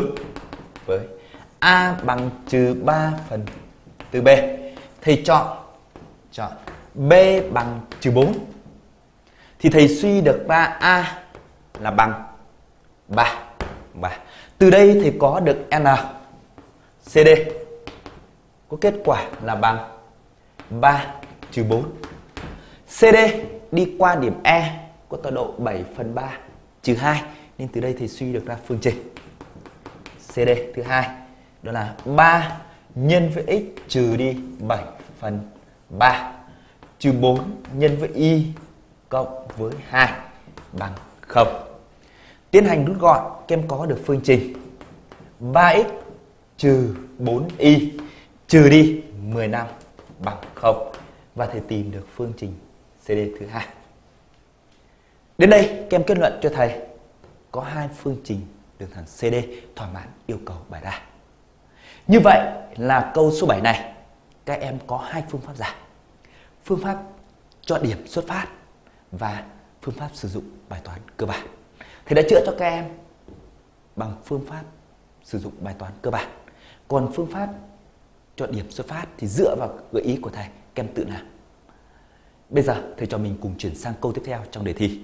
a bằng trừ 3/b. Thầy chọn b bằng trừ 4. Thì thầy suy được ra a là bằng 3. Từ đây thầy có được n. CD có kết quả là bằng 3 trừ 4. CD đi qua điểm E có tọa độ 7/3 trừ 2. Nên từ đây thầy suy được ra phương trình CD thứ hai, đó là 3 nhân với x trừ đi 7/3 trừ 4 nhân với y cộng với 2 bằng 0. Tiến hành rút gọn, các em có được phương trình 3x trừ 4y trừ đi 15 bằng 0. Và thầy tìm được phương trình CD thứ hai. Đến đây các em kết luận cho thầy có hai phương trình đường thẳng CD thỏa mãn yêu cầu bài ra. Như vậy là câu số 7 này các em có hai phương pháp giải. Phương pháp chọn điểm xuất phát và phương pháp sử dụng bài toán cơ bản. Thầy đã chữa cho các em bằng phương pháp sử dụng bài toán cơ bản. Còn phương pháp chọn điểm xuất phát thì dựa vào gợi ý của thầy, các em tự làm. Bây giờ thầy cho mình cùng chuyển sang câu tiếp theo trong đề thi.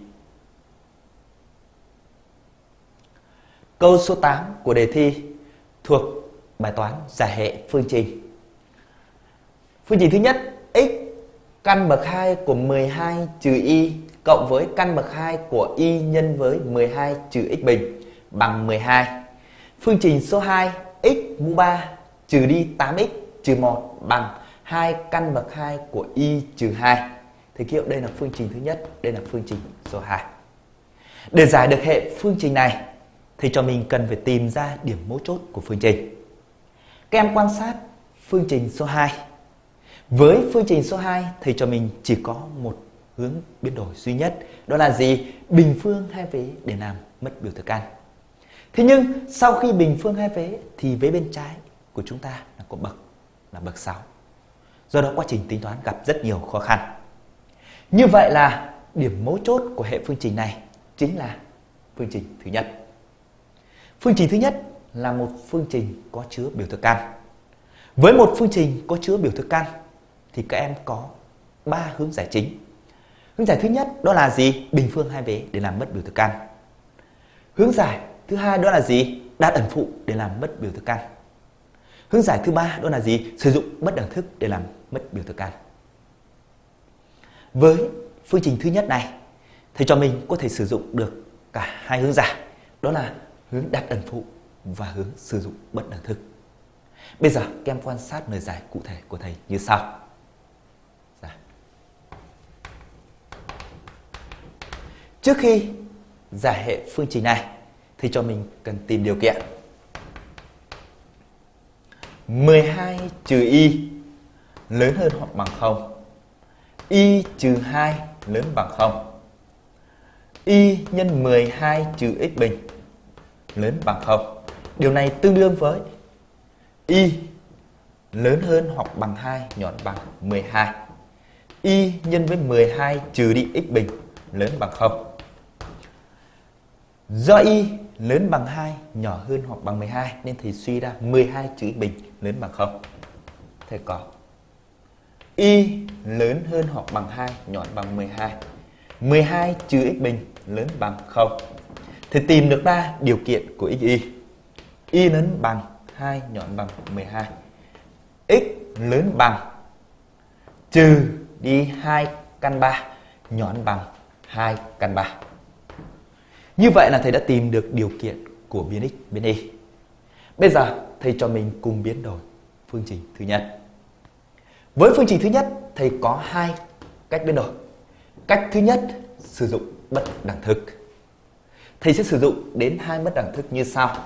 Câu số 8 của đề thi thuộc bài toán giải hệ phương trình. Phương trình thứ nhất, x căn bậc 2 của 12 trừ y cộng với căn bậc 2 của y nhân với 12 trừ x bình bằng 12. Phương trình số 2, x mũ 3 trừ đi 8x trừ 1 bằng 2 căn bậc 2 của y trừ 2. Thì ký hiệu đây là phương trình thứ nhất, đây là phương trình số 2. Để giải được hệ phương trình này thì cho mình cần phải tìm ra điểm mấu chốt của phương trình. Các em quan sát phương trình số 2. Với phương trình số 2 thì cho mình chỉ có một hướng biến đổi duy nhất, đó là gì? Bình phương hai vế để làm mất biểu thức căn. Thế nhưng sau khi bình phương hai vế thì vế bên trái của chúng ta là có bậc là bậc 6. Do đó quá trình tính toán gặp rất nhiều khó khăn. Như vậy là điểm mấu chốt của hệ phương trình này chính là phương trình thứ nhất. Phương trình thứ nhất là một phương trình có chứa biểu thức căn. Với một phương trình có chứa biểu thức căn thì các em có 3 hướng giải chính. Hướng giải thứ nhất đó là gì? Bình phương hai vế để làm mất biểu thức căn. Hướng giải thứ hai đó là gì? Đát ẩn phụ để làm mất biểu thức căn. Hướng giải thứ ba đó là gì? Sử dụng bất đẳng thức để làm mất biểu thức căn. Với phương trình thứ nhất này, thầy cho mình có thể sử dụng được cả hai hướng giải, đó là hướng đặt ẩn phụ và hướng sử dụng bất đẳng thức. Bây giờ các em quan sát lời giải cụ thể của thầy như sau. Trước khi giải hệ phương trình này thì cho mình cần tìm điều kiện 12 trừ y lớn hơn hoặc bằng 0. Y trừ 2 lớn bằng 0. Y nhân 12 trừ x bình lớn bằng 0. Điều này tương đương với y lớn hơn hoặc bằng 2 nhọn bằng 12. Y nhân với 12 trừ đi x bình lớn bằng 0. Do y lớn bằng 2 nhỏ hơn hoặc bằng 12 nên thầy suy ra 12 trừ x bình lớn bằng 0. Thầy có y lớn hơn hoặc bằng 2 nhọn bằng 12. 12 trừ x bình lớn bằng 0. Thầy tìm được ra điều kiện của xy. Y lớn bằng 2 nhọn bằng 12. X lớn bằng trừ đi 2 căn 3 nhọn bằng 2 căn 3. Như vậy là thầy đã tìm được điều kiện của biến x biến y. Bây giờ thầy cho mình cùng biến đổi phương trình thứ nhất. Với phương trình thứ nhất thầy có hai cách biến đổi. Cách thứ nhất, sử dụng bất đẳng thức. Thầy sẽ sử dụng đến hai bất đẳng thức như sau.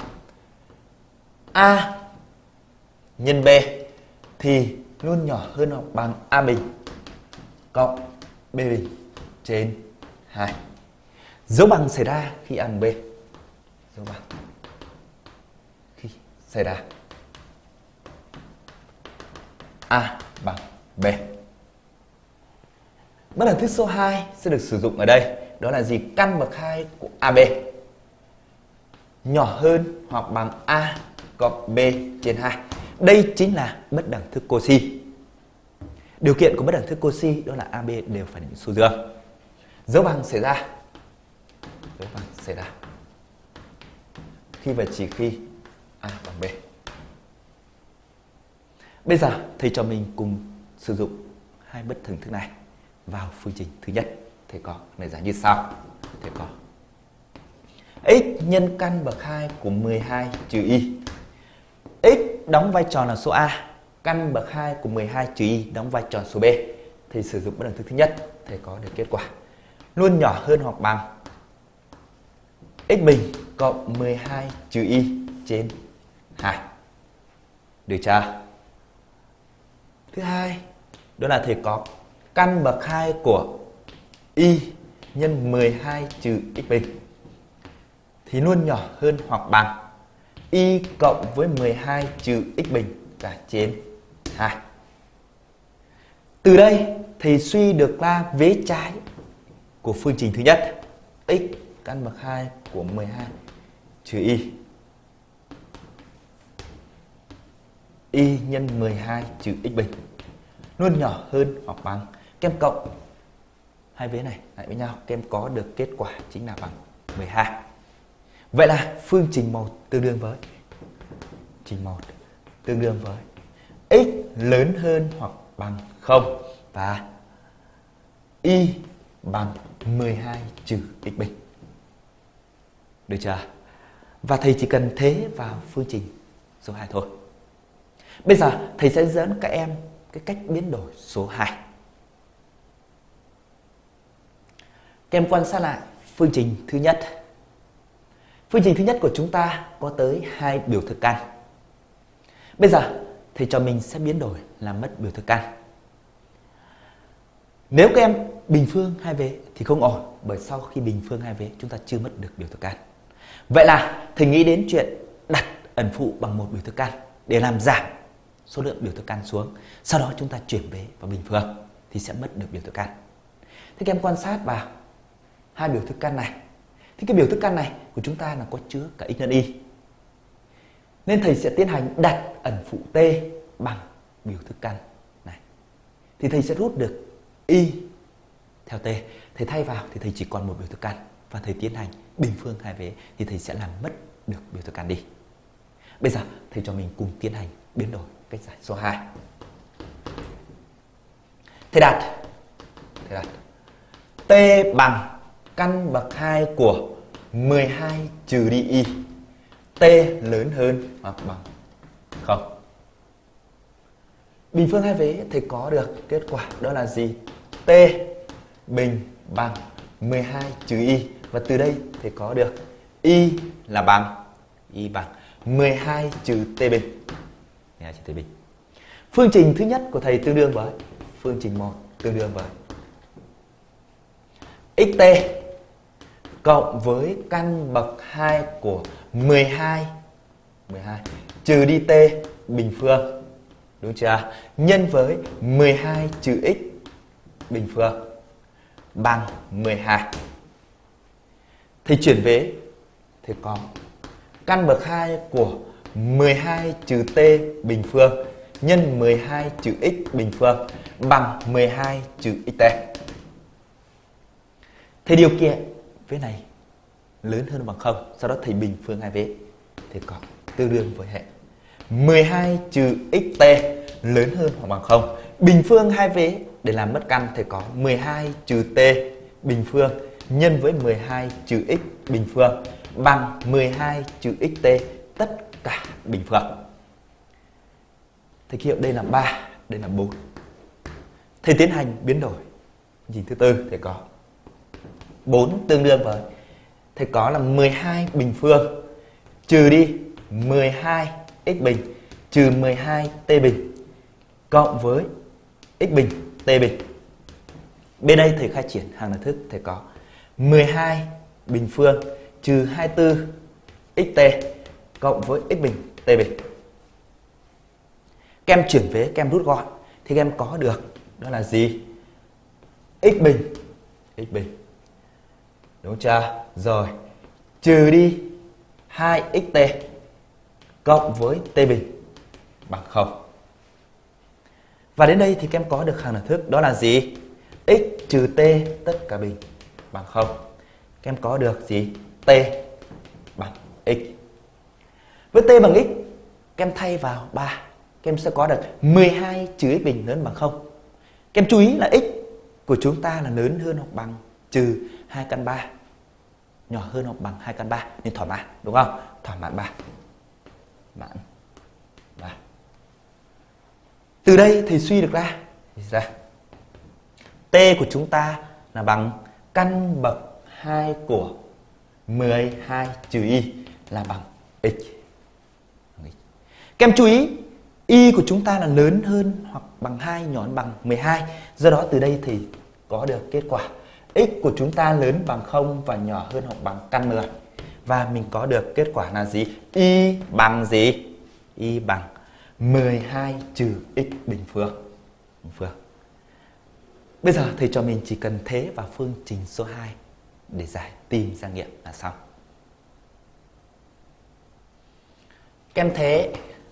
A nhân B thì luôn nhỏ hơn hoặc bằng A bình cộng B bình trên 2. Dấu bằng xảy ra khi A bằng B. Dấu bằng khi xảy ra A bằng B. Bất đẳng thức số 2 sẽ được sử dụng ở đây. Đó là gì? Căn bậc 2 của AB nhỏ hơn hoặc bằng A cộng B trên 2. Đây chính là bất đẳng thức Cauchy. Điều kiện của bất đẳng thức Cauchy đó là AB đều phải là những số dương. Dấu bằng xảy ra khi và chỉ khi A bằng B. Bây giờ thầy cho mình cùng sử dụng hai bất đẳng thức này vào phương trình thứ nhất. Thầy có lời giải như sau. Thầy có x nhân căn bậc 2 của 12 trừ y. X đóng vai trò là số A, căn bậc 2 của 12 trừ y đóng vai trò số B. Thầy sử dụng bất đẳng thức thứ nhất, thầy có được kết quả luôn nhỏ hơn hoặc bằng x bình cộng 12 trừ y trên 2. Được chưa? Thứ hai, đó là thầy có căn bậc 2 của y nhân 12 trừ x bình thì luôn nhỏ hơn hoặc bằng y cộng với 12 trừ x bình cả trên 2. Từ đây thầy suy được ra vế trái của phương trình thứ nhất. X căn bậc 2 của 12 trừ y nhân 12 trừ x bình luôn nhỏ hơn hoặc bằng, kem cộng hai vế này lại với nhau, kem có được kết quả chính là bằng 12. Vậy là phương trình 1 tương đương với x lớn hơn hoặc bằng 0 và y bằng 12 trừ x bình. Được chưa? Và thầy chỉ cần thế vào phương trình số 2 thôi. Bây giờ thầy sẽ dẫn các em cái cách biến đổi số 2. Các em quan sát lại phương trình thứ nhất. Phương trình thứ nhất của chúng ta có tới 2 biểu thực căn. Bây giờ thầy cho mình sẽ biến đổi làm mất biểu thực căn. Nếu các em bình phương hai vế thì không ổn, bởi sau khi bình phương hai vế chúng ta chưa mất được biểu thực căn. Vậy là thầy nghĩ đến chuyện đặt ẩn phụ bằng một biểu thực căn để làm giảm số lượng biểu thực căn xuống. Sau đó chúng ta chuyển vế vào bình phương thì sẽ mất được biểu thực căn. Thế các em quan sát vào hai biểu thực căn này. Thì cái biểu thức căn này của chúng ta là có chứa cả x nhân y. Nên thầy sẽ tiến hành đặt ẩn phụ t bằng biểu thức căn này. Thì thầy sẽ rút được y theo t. Thầy thay vào thì thầy chỉ còn một biểu thức căn. Và thầy tiến hành bình phương hai vế thì thầy sẽ làm mất được biểu thức căn đi. Bây giờ thầy cho mình cùng tiến hành biến đổi cách giải số 2. Thầy đặt t bằng căn bậc 2 của 12 trừ đi y. T lớn hơn hoặc bằng 0. Bình phương hai vế thầy có được kết quả đó là gì? T bình bằng 12 trừ y. Và từ đây thầy có được y là bằng 12 trừ t bình. Phương trình thứ nhất của thầy tương đương với phương trình 1 tương đương với xt cộng với căn bậc 2 của 12 trừ đi t bình phương, đúng chưa? Nhân với 12 trừ x bình phương bằng 12. Thì chuyển vế thì có căn bậc 2 của 12 trừ t bình phương nhân 12 trừ x bình phương bằng 12 trừ xt. Thì điều kiện vế này lớn hơn bằng 0, sau đó thầy bình phương hai vế thì có tương đương với hệ 12 trừ xt lớn hơn hoặc bằng 0. Bình phương hai vế để làm mất căn thì có 12 trừ t bình phương nhân với 12 trừ x bình phương bằng 12 trừ xt tất cả bình phương. Thầy ký hiệu đây là 3, đây là 4. Thầy tiến hành biến đổi Phương trình thứ tư thầy có 4 tương đương với thầy có là 12 bình phương trừ đi 12 x bình trừ 12 t bình cộng với x bình t bình. Bên đây thầy khai triển hàng đẳng thức thầy có 12 bình phương trừ 24 xt cộng với x bình t bình. Các em chuyển vế, các em rút gọn thì các em có được đó là gì? X bình đúng chưa? Rồi trừ đi 2xt cộng với t bình bằng 0. Và đến đây thì các em có được hàng đẳng thức đó là gì? X trừ t tất cả bình bằng 0. Các em có được gì? T bằng x. Với t bằng x, các em thay vào 3, các em sẽ có được 12 trừ x bình lớn bằng 0. Các em chú ý là x của chúng ta là lớn hơn hoặc bằng trừ 2 căn 3, nhỏ hơn hoặc bằng 2 căn 3 nên thỏa mãn, đúng không? Thỏa mãn 3. Mãn 3. Từ đây thì suy được ra t của chúng ta là bằng căn bậc 2 của 12 trừ y là bằng x. Các em chú ý, y của chúng ta là lớn hơn hoặc bằng 2, nhỏ hơn bằng 12. Do đó từ đây thì có được kết quả x của chúng ta lớn bằng 0 và nhỏ hơn hoặc bằng căn 10. Và mình có được kết quả là gì? Y bằng gì? Y bằng 12 trừ x bình phương. Bây giờ thầy cho mình chỉ cần thế vào phương trình số 2 để giải tìm ra nghiệm là xong. Các em thế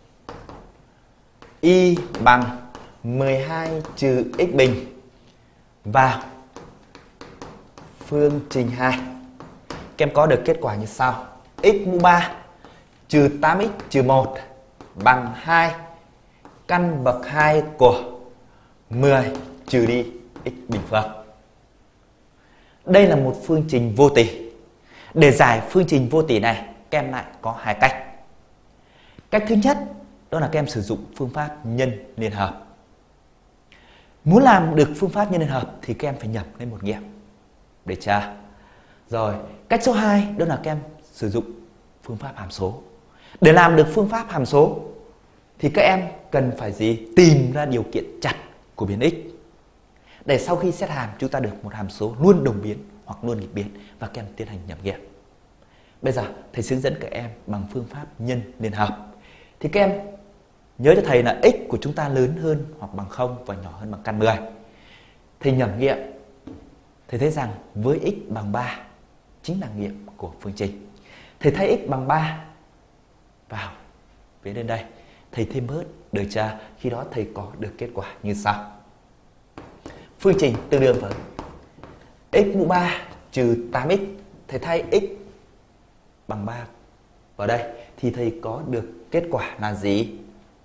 y bằng 12 trừ x bình vào phương trình 2. Các em có được kết quả như sau. X mũ 3 trừ 8x trừ 1 bằng 2 căn bậc 2 của 10 trừ đi x bình phương. Đây là một phương trình vô tỉ. Để giải phương trình vô tỉ này, các em lại có hai cách. Cách thứ nhất đó là các em sử dụng phương pháp nhân liên hợp. Muốn làm được phương pháp nhân liên hợp thì các em phải nhập lên một nghiệm. Được chưa? Rồi, cách số 2 đó là các em sử dụng phương pháp hàm số. Để làm được phương pháp hàm số thì các em cần phải gì? Tìm ra điều kiện chặt của biến x. Để sau khi xét hàm chúng ta được một hàm số luôn đồng biến hoặc luôn nghịch biến và các em tiến hành nhập nghiệm. Bây giờ thầy sẽ hướng dẫn các em bằng phương pháp nhân liên hợp. Thì các em nhớ cho thầy là x của chúng ta lớn hơn hoặc bằng 0 và nhỏ hơn bằng căn 10. Thầy nhập nghiệm. Thầy thấy rằng với x bằng 3 chính là nghiệm của phương trình. Thầy thay x bằng 3 vào phía bên đây. Thầy thêm bớt, được chưa? Khi đó thầy có được kết quả như sau. Phương trình tương đương với x mũ 3 trừ 8x. Thầy thay x bằng 3 vào đây thì thầy có được kết quả là gì?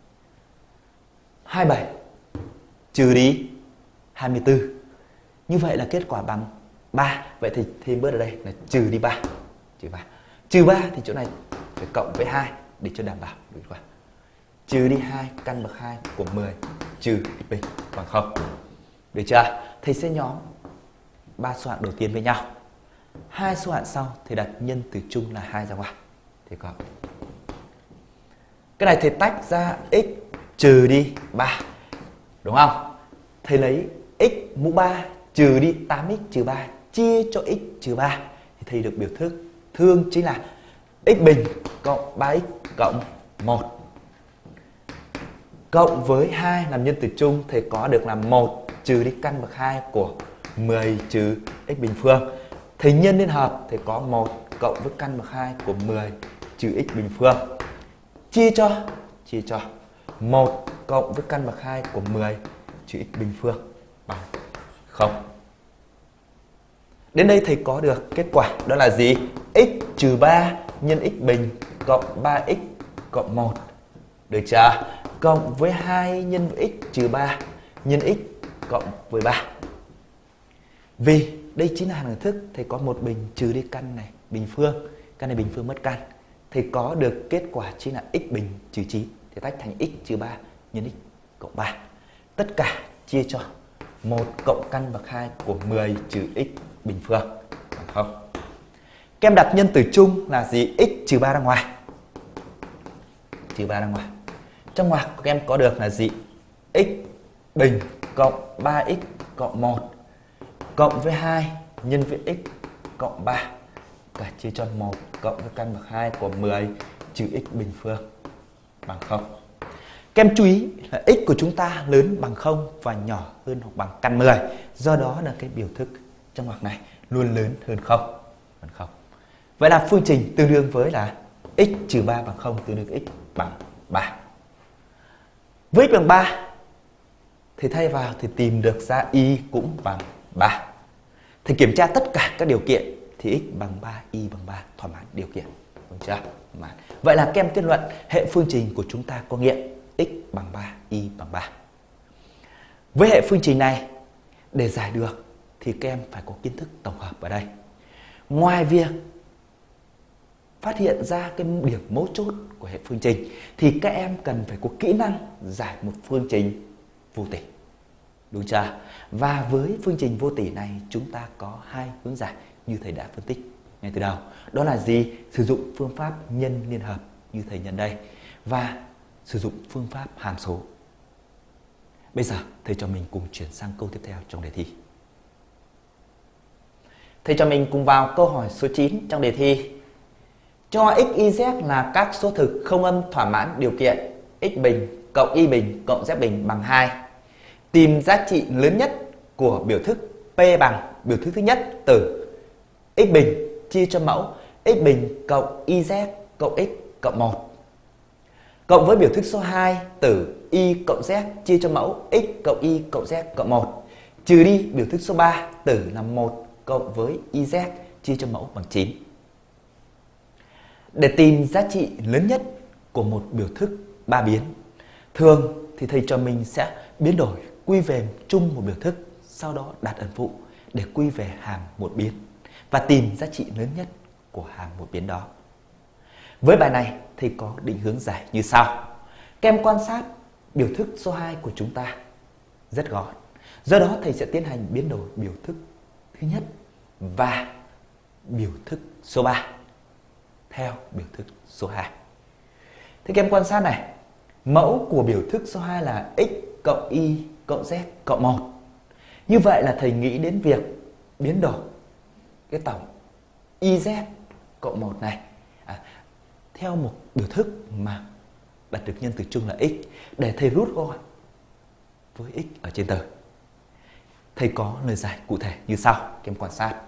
27 trừ đi 24. Như vậy là kết quả bằng 3. Vậy thì thêm bớt ở đây là trừ đi 3. Trừ 3 thì chỗ này phải cộng với 2 để cho đảm bảo được quả. Trừ đi 2 căn bậc 2 của 10 trừ x bình bằng 0. Được chưa? Thầy sẽ nhóm 3 số hạng đầu tiên với nhau. 2 số hạng sau thì đặt nhân từ chung là 2 ra ngoài. Thì có. Cái này thầy tách ra x trừ đi 3. Đúng không? Thầy lấy x mũ 3 trừ đi 8x trừ 3 chia cho x trừ 3 thì thầy được biểu thức thương chính là x bình cộng 3x cộng 1 cộng với 2 làm nhân từ chung, thầy có được là 1 trừ đi căn bậc 2 của 10 trừ x bình phương. Thầy nhân liên hợp thầy có 1 cộng với căn bậc 2 của 10 trừ x bình phương chia cho 1 cộng với căn bậc 2 của 10 trừ x bình phương bằng 0. Đến đây thầy có được kết quả đó là gì? X trừ 3 nhân x bình cộng 3x cộng 1. Được chưa? Cộng với 2 nhân với x trừ 3 nhân x cộng với 3. Vì đây chính là hàng đẳng thức, thầy có một bình trừ đi căn này bình phương, căn này bình phương mất căn. Thầy có được kết quả chính là x bình trừ 9. Thầy tách thành x trừ 3 nhân x cộng 3. Tất cả chia cho 1 cộng căn bậc 2 của 10 trừ x bình phương bằng 0. Các em đặt nhân tử chung là gì? X trừ 3 ra ngoài. Trừ 3 ra ngoài. Trong ngoặc các em có được là gì? X bình cộng 3x cộng 1 cộng với 2 nhân với x cộng 3 cả chia cho 1 cộng với căn bậc 2 của 10 trừ x bình phương bằng 0. Các em chú ý là x của chúng ta lớn bằng 0 và nhỏ hơn hoặc bằng căn 10. Do đó là cái biểu thức trong ngoặc này luôn lớn hơn 0. Bằng 0. Vậy là phương trình tương đương với là x trừ 3 bằng 0 tương đương x bằng 3. Với x bằng 3 thì thay vào thì tìm được ra y cũng bằng 3. Thì kiểm tra tất cả các điều kiện thì x bằng 3, y bằng 3 thỏa mãn điều kiện. Đúng chưa? Vậy là các em kết luận hệ phương trình của chúng ta có nghiệm x bằng 3, y bằng 3. Với hệ phương trình này để giải được thì các em phải có kiến thức tổng hợp ở đây. Ngoài việc phát hiện ra cái điểm mấu chốt của hệ phương trình thì các em cần phải có kỹ năng giải một phương trình vô tỉ. Đúng chưa? Và với phương trình vô tỉ này chúng ta có 2 hướng giải như thầy đã phân tích ngay từ đầu. Đó là gì? Sử dụng phương pháp nhân liên hợp như thầy nhân đây và sử dụng phương pháp hàm số. Bây giờ thầy cho mình cùng chuyển sang câu tiếp theo trong đề thi. Thầy cho mình cùng vào câu hỏi số 9 trong đề thi. Cho x, y, z là các số thực không âm thỏa mãn điều kiện x bình cộng y bình cộng z bình bằng 2. Tìm giá trị lớn nhất của biểu thức P bằng biểu thức thứ nhất từ x bình chia cho mẫu x bình cộng YZ cộng x cộng 1 cộng với biểu thức số 2 từ y cộng z chia cho mẫu x cộng y cộng z cộng 1 trừ đi biểu thức số 3 từ là 1 cộng với YZ chia cho mẫu bằng 9. Để tìm giá trị lớn nhất của một biểu thức 3 biến, thường thì thầy cho mình sẽ biến đổi quy về chung một biểu thức, sau đó đặt ẩn phụ để quy về hàm một biến và tìm giá trị lớn nhất của hàm một biến đó. Với bài này thầy có định hướng giải như sau. Các em quan sát biểu thức số 2 của chúng ta rất gọn. Do đó thầy sẽ tiến hành biến đổi biểu thức thứ nhất và biểu thức số 3 theo biểu thức số 2. Thế các em quan sát này, mẫu của biểu thức số 2 là x cộng y cộng z cộng 1. Như vậy là thầy nghĩ đến việc biến đổi cái tổng YZ cộng 1 này theo một biểu thức mà đặt được nhân tử chung là x để thầy rút gọn với x ở trên tờ. Thầy có lời giải cụ thể như sau, các em quan sát.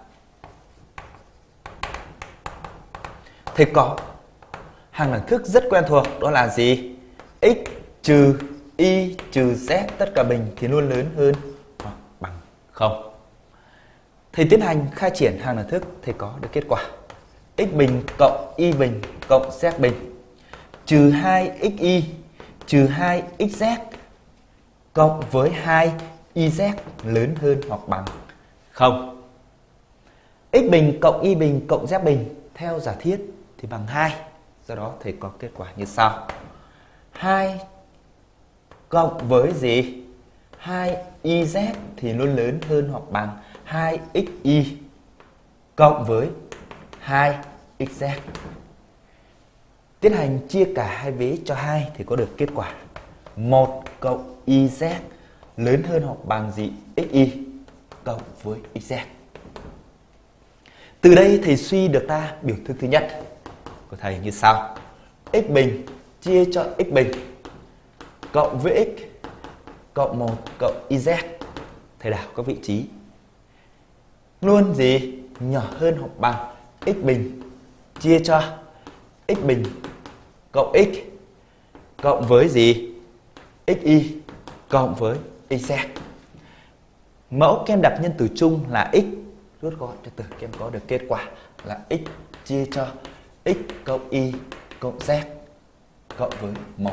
Thầy có hàng đẳng thức rất quen thuộc, đó là gì? X trừ y trừ z tất cả bình thì luôn lớn hơn hoặc bằng 0. Thầy tiến hành khai triển hàng đẳng thức, thầy có được kết quả x bình cộng y bình cộng z bình trừ 2xy trừ 2xz cộng với 2yz lớn hơn hoặc bằng 0. X bình cộng y bình cộng z bình theo giả thiết thì bằng 2. Do đó thầy có kết quả như sau. 2 cộng với gì? 2yz thì luôn lớn hơn hoặc bằng 2xy cộng với 2xz. Tiến hành chia cả hai vế cho 2 thì có được kết quả 1 cộng YZ lớn hơn hoặc bằng gì? XY cộng với XZ. Từ đây thầy suy được ra biểu thức thứ nhất của thầy như sau. X bình chia cho x bình cộng với x cộng 1 cộng YZ. Thầy đảo các vị trí luôn gì? Nhỏ hơn hoặc bằng x bình chia cho x bình cộng x cộng với gì? XY cộng với XZ. Mẫu các em đặt nhân tử chung là x, rút gọn cho từ các em có được kết quả là x chia cho x cộng y cộng z cộng với 1.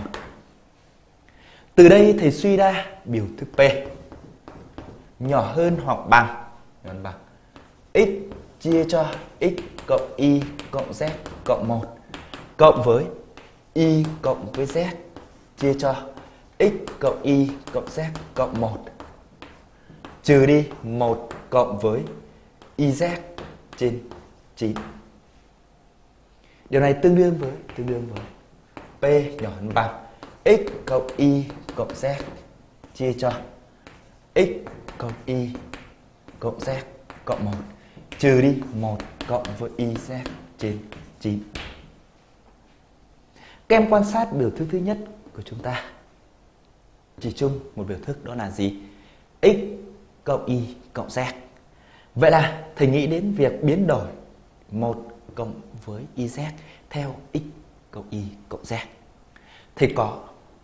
Từ đây thầy suy ra biểu thức P nhỏ hơn hoặc bằng x chia cho x cộng y cộng z cộng 1 cộng với y cộng với z chia cho x cộng y cộng z cộng 1. trừ đi 1 cộng với YZ trên 9. Điều này tương đương với P nhỏ hơn bằng x cộng y cộng z chia cho x cộng y cộng z cộng 1 trừ đi 1 cộng với YZ trên 9. Các em quan sát biểu thức thứ nhất của chúng ta. Chỉ chung một biểu thức, đó là gì? X cộng y cộng z. Vậy là thầy nghĩ đến việc biến đổi 1 cộng với YZ theo x cộng y cộng z. Thầy có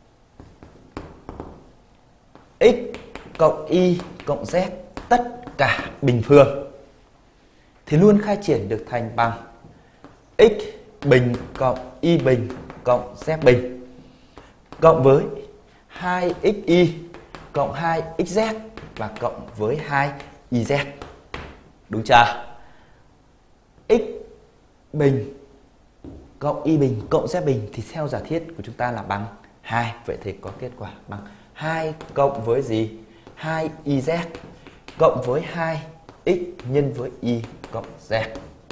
x cộng y cộng z tất cả bình phương thì luôn khai triển được thành bằng x bình cộng y bình cộng z bình cộng với 2xy cộng 2xz và cộng với 2yz. Đúng chưa? X bình cộng y bình cộng z bình thì theo giả thiết của chúng ta là bằng 2. Vậy thì có kết quả bằng 2 cộng với gì? 2yz cộng với 2x nhân với y cộng z.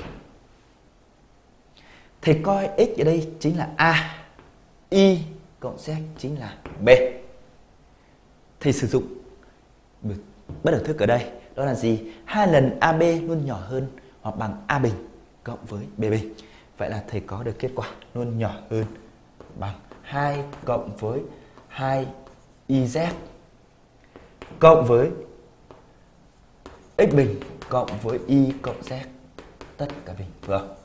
Thầy coi x ở đây chính là A, y cộng z chính là B. Thầy sử dụng bất đẳng thức ở đây, đó là gì? 2 lần AB luôn nhỏ hơn hoặc bằng A bình cộng với B bình. Vậy là thầy có được kết quả luôn nhỏ hơn bằng 2 cộng với 2YZ cộng với x bình cộng với y cộng z tất cả bình phương.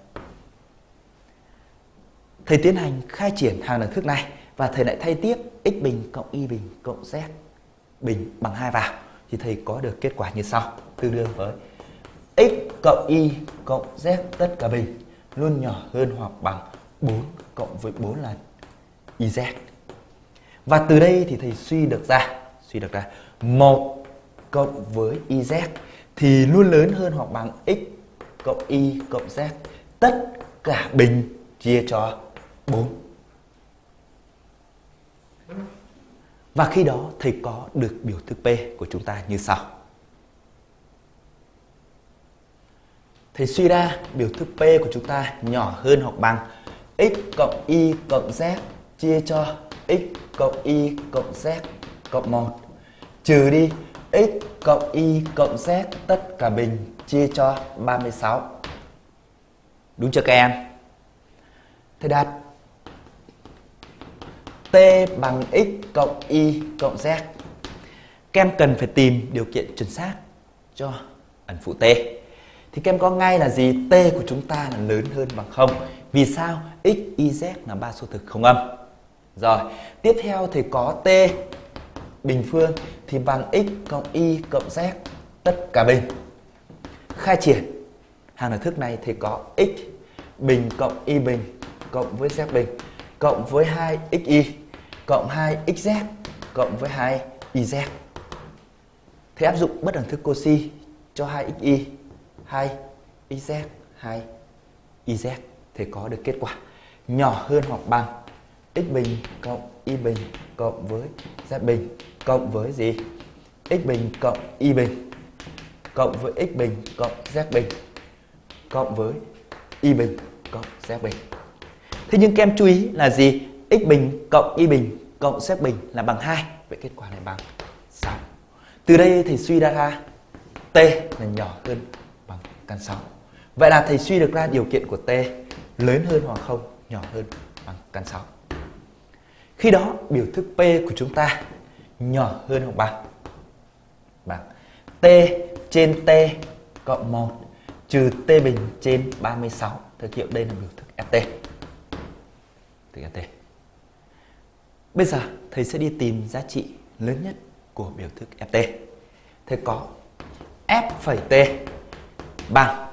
Thầy tiến hành khai triển hàng đẳng thức này và thầy lại thay tiếp x bình cộng y bình cộng z bình bằng 2 vào thì thầy có được kết quả như sau, tương đương với x cộng y cộng z tất cả bình luôn nhỏ hơn hoặc bằng 4 cộng với 4 lần YZ. Và từ đây thì thầy suy được ra 1 cộng với YZ thì luôn lớn hơn hoặc bằng x cộng y cộng z tất cả bình chia cho 4. Và khi đó thầy có được biểu thức P của chúng ta như sau. Thầy suy ra biểu thức P của chúng ta nhỏ hơn hoặc bằng x cộng y cộng z chia cho x cộng y cộng z cộng 1 trừ đi x cộng y cộng z tất cả bình chia cho 36. Đúng chưa các em? Thầy đặt t bằng x cộng y cộng z. Các em cần phải tìm điều kiện chuẩn xác cho ẩn phụ t. Thì các em có ngay là gì? T của chúng ta là lớn hơn bằng 0. Vì sao? X, y, z là 3 số thực không âm. Rồi, tiếp theo thì có t bình phương thì bằng x cộng y cộng z tất cả bình. Khai triển hàng đẳng thức này thì có x bình cộng y bình cộng với z bình cộng với 2xy cộng 2xz cộng với 2yz. Thế áp dụng bất đẳng thức Cauchy cho 2xy, 2xz, 2yz thì có được kết quả nhỏ hơn hoặc bằng x bình cộng y bình cộng với z bình cộng với gì? X bình cộng y bình cộng với x bình cộng z bình cộng với y bình cộng z bình. Thế nhưng các em chú ý là gì? X bình cộng y bình cộng z bình là bằng 2. Vậy kết quả này bằng 6. Từ đây thầy suy ra t là nhỏ hơn bằng căn 6. Vậy là thầy suy được ra điều kiện của t lớn hơn hoặc không, nhỏ hơn bằng căn 6. Khi đó biểu thức P của chúng ta nhỏ hơn hoặc bằng t trên t cộng 1 trừ t bình trên 36. Thực hiện đây là biểu thức FT. Bây giờ thầy sẽ đi tìm giá trị lớn nhất của biểu thức FT. Thầy có f phẩy t bằng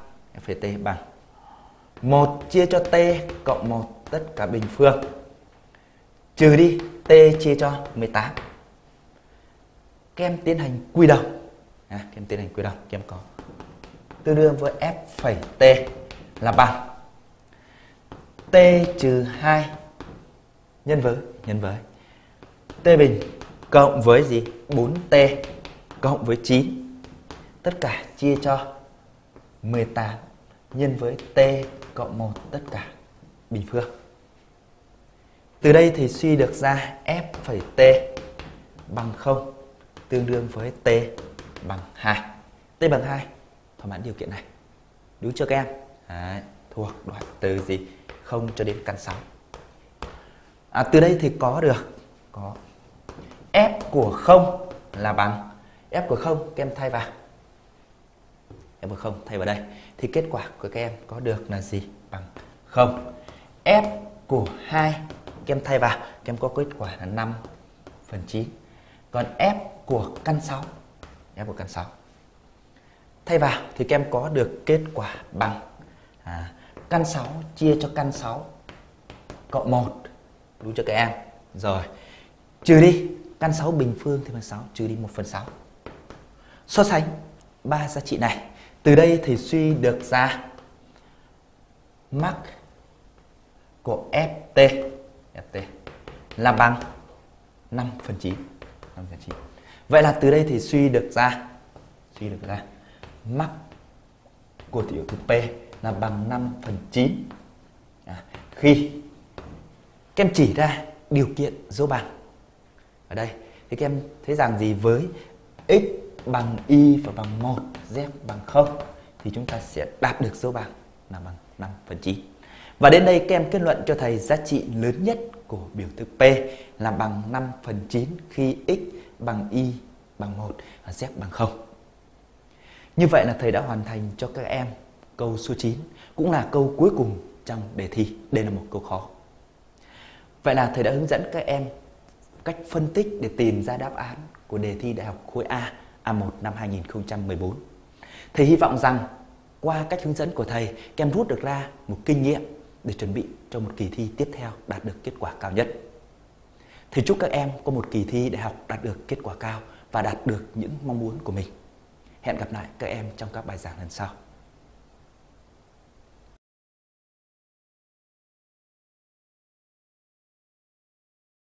1 chia cho t cộng 1 tất cả bình phương trừ đi t chia cho 18. Các em tiến hành quy đồng. Các em có tương đương với f phẩy t là bằng t trừ 2 nhân với t bình cộng với gì? 4t cộng với 9 tất cả chia cho 18 nhân với t cộng 1 tất cả bình phương. Từ đây thì suy được ra f phẩy t bằng 0 tương đương với t bằng 2. T bằng 2 thỏa mãn điều kiện này. Đúng chưa các em? Đấy, thuộc đoạn từ gì? 0 cho đến căn 6. Từ đây thì có được f của 0 là bằng f của 0 các em thay vào. F của 0 thay vào đây thì kết quả của các em có được là gì? Bằng 0. F của 2 các em thay vào, các em có kết quả là 5/9. Còn f của căn 6, f của căn 6 thay vào thì các em có được kết quả bằng căn 6 chia cho căn 6 cộng 1. Đúng cho các em? Rồi, trừ đi căn 6 bình phương thì bằng 6, trừ đi 1/6. So sánh ba giá trị này. Từ đây thì suy được ra mắc của ft là bằng 5/9. Vậy là từ đây thì suy được ra mắc của tiểu thư P là bằng 5/9. Khi các em chỉ ra điều kiện dấu bằng ở đây thì các em thấy rằng gì? Với x bằng y và bằng 1, z bằng 0 thì chúng ta sẽ đạt được dấu bằng là bằng 5/9. Và đến đây các em kết luận cho thầy giá trị lớn nhất của biểu thức P là bằng 5/9 khi x bằng y bằng 1 và z bằng 0. Như vậy là thầy đã hoàn thành cho các em câu số 9, cũng là câu cuối cùng trong đề thi. Đây là một câu khó. Vậy là thầy đã hướng dẫn các em cách phân tích để tìm ra đáp án của đề thi Đại học khối A A1 năm 2014. Thầy hy vọng rằng qua cách hướng dẫn của thầy, các em rút được ra một kinh nghiệm để chuẩn bị cho một kỳ thi tiếp theo đạt được kết quả cao nhất. Thầy chúc các em có một kỳ thi đại học đạt được kết quả cao và đạt được những mong muốn của mình. Hẹn gặp lại các em trong các bài giảng lần sau.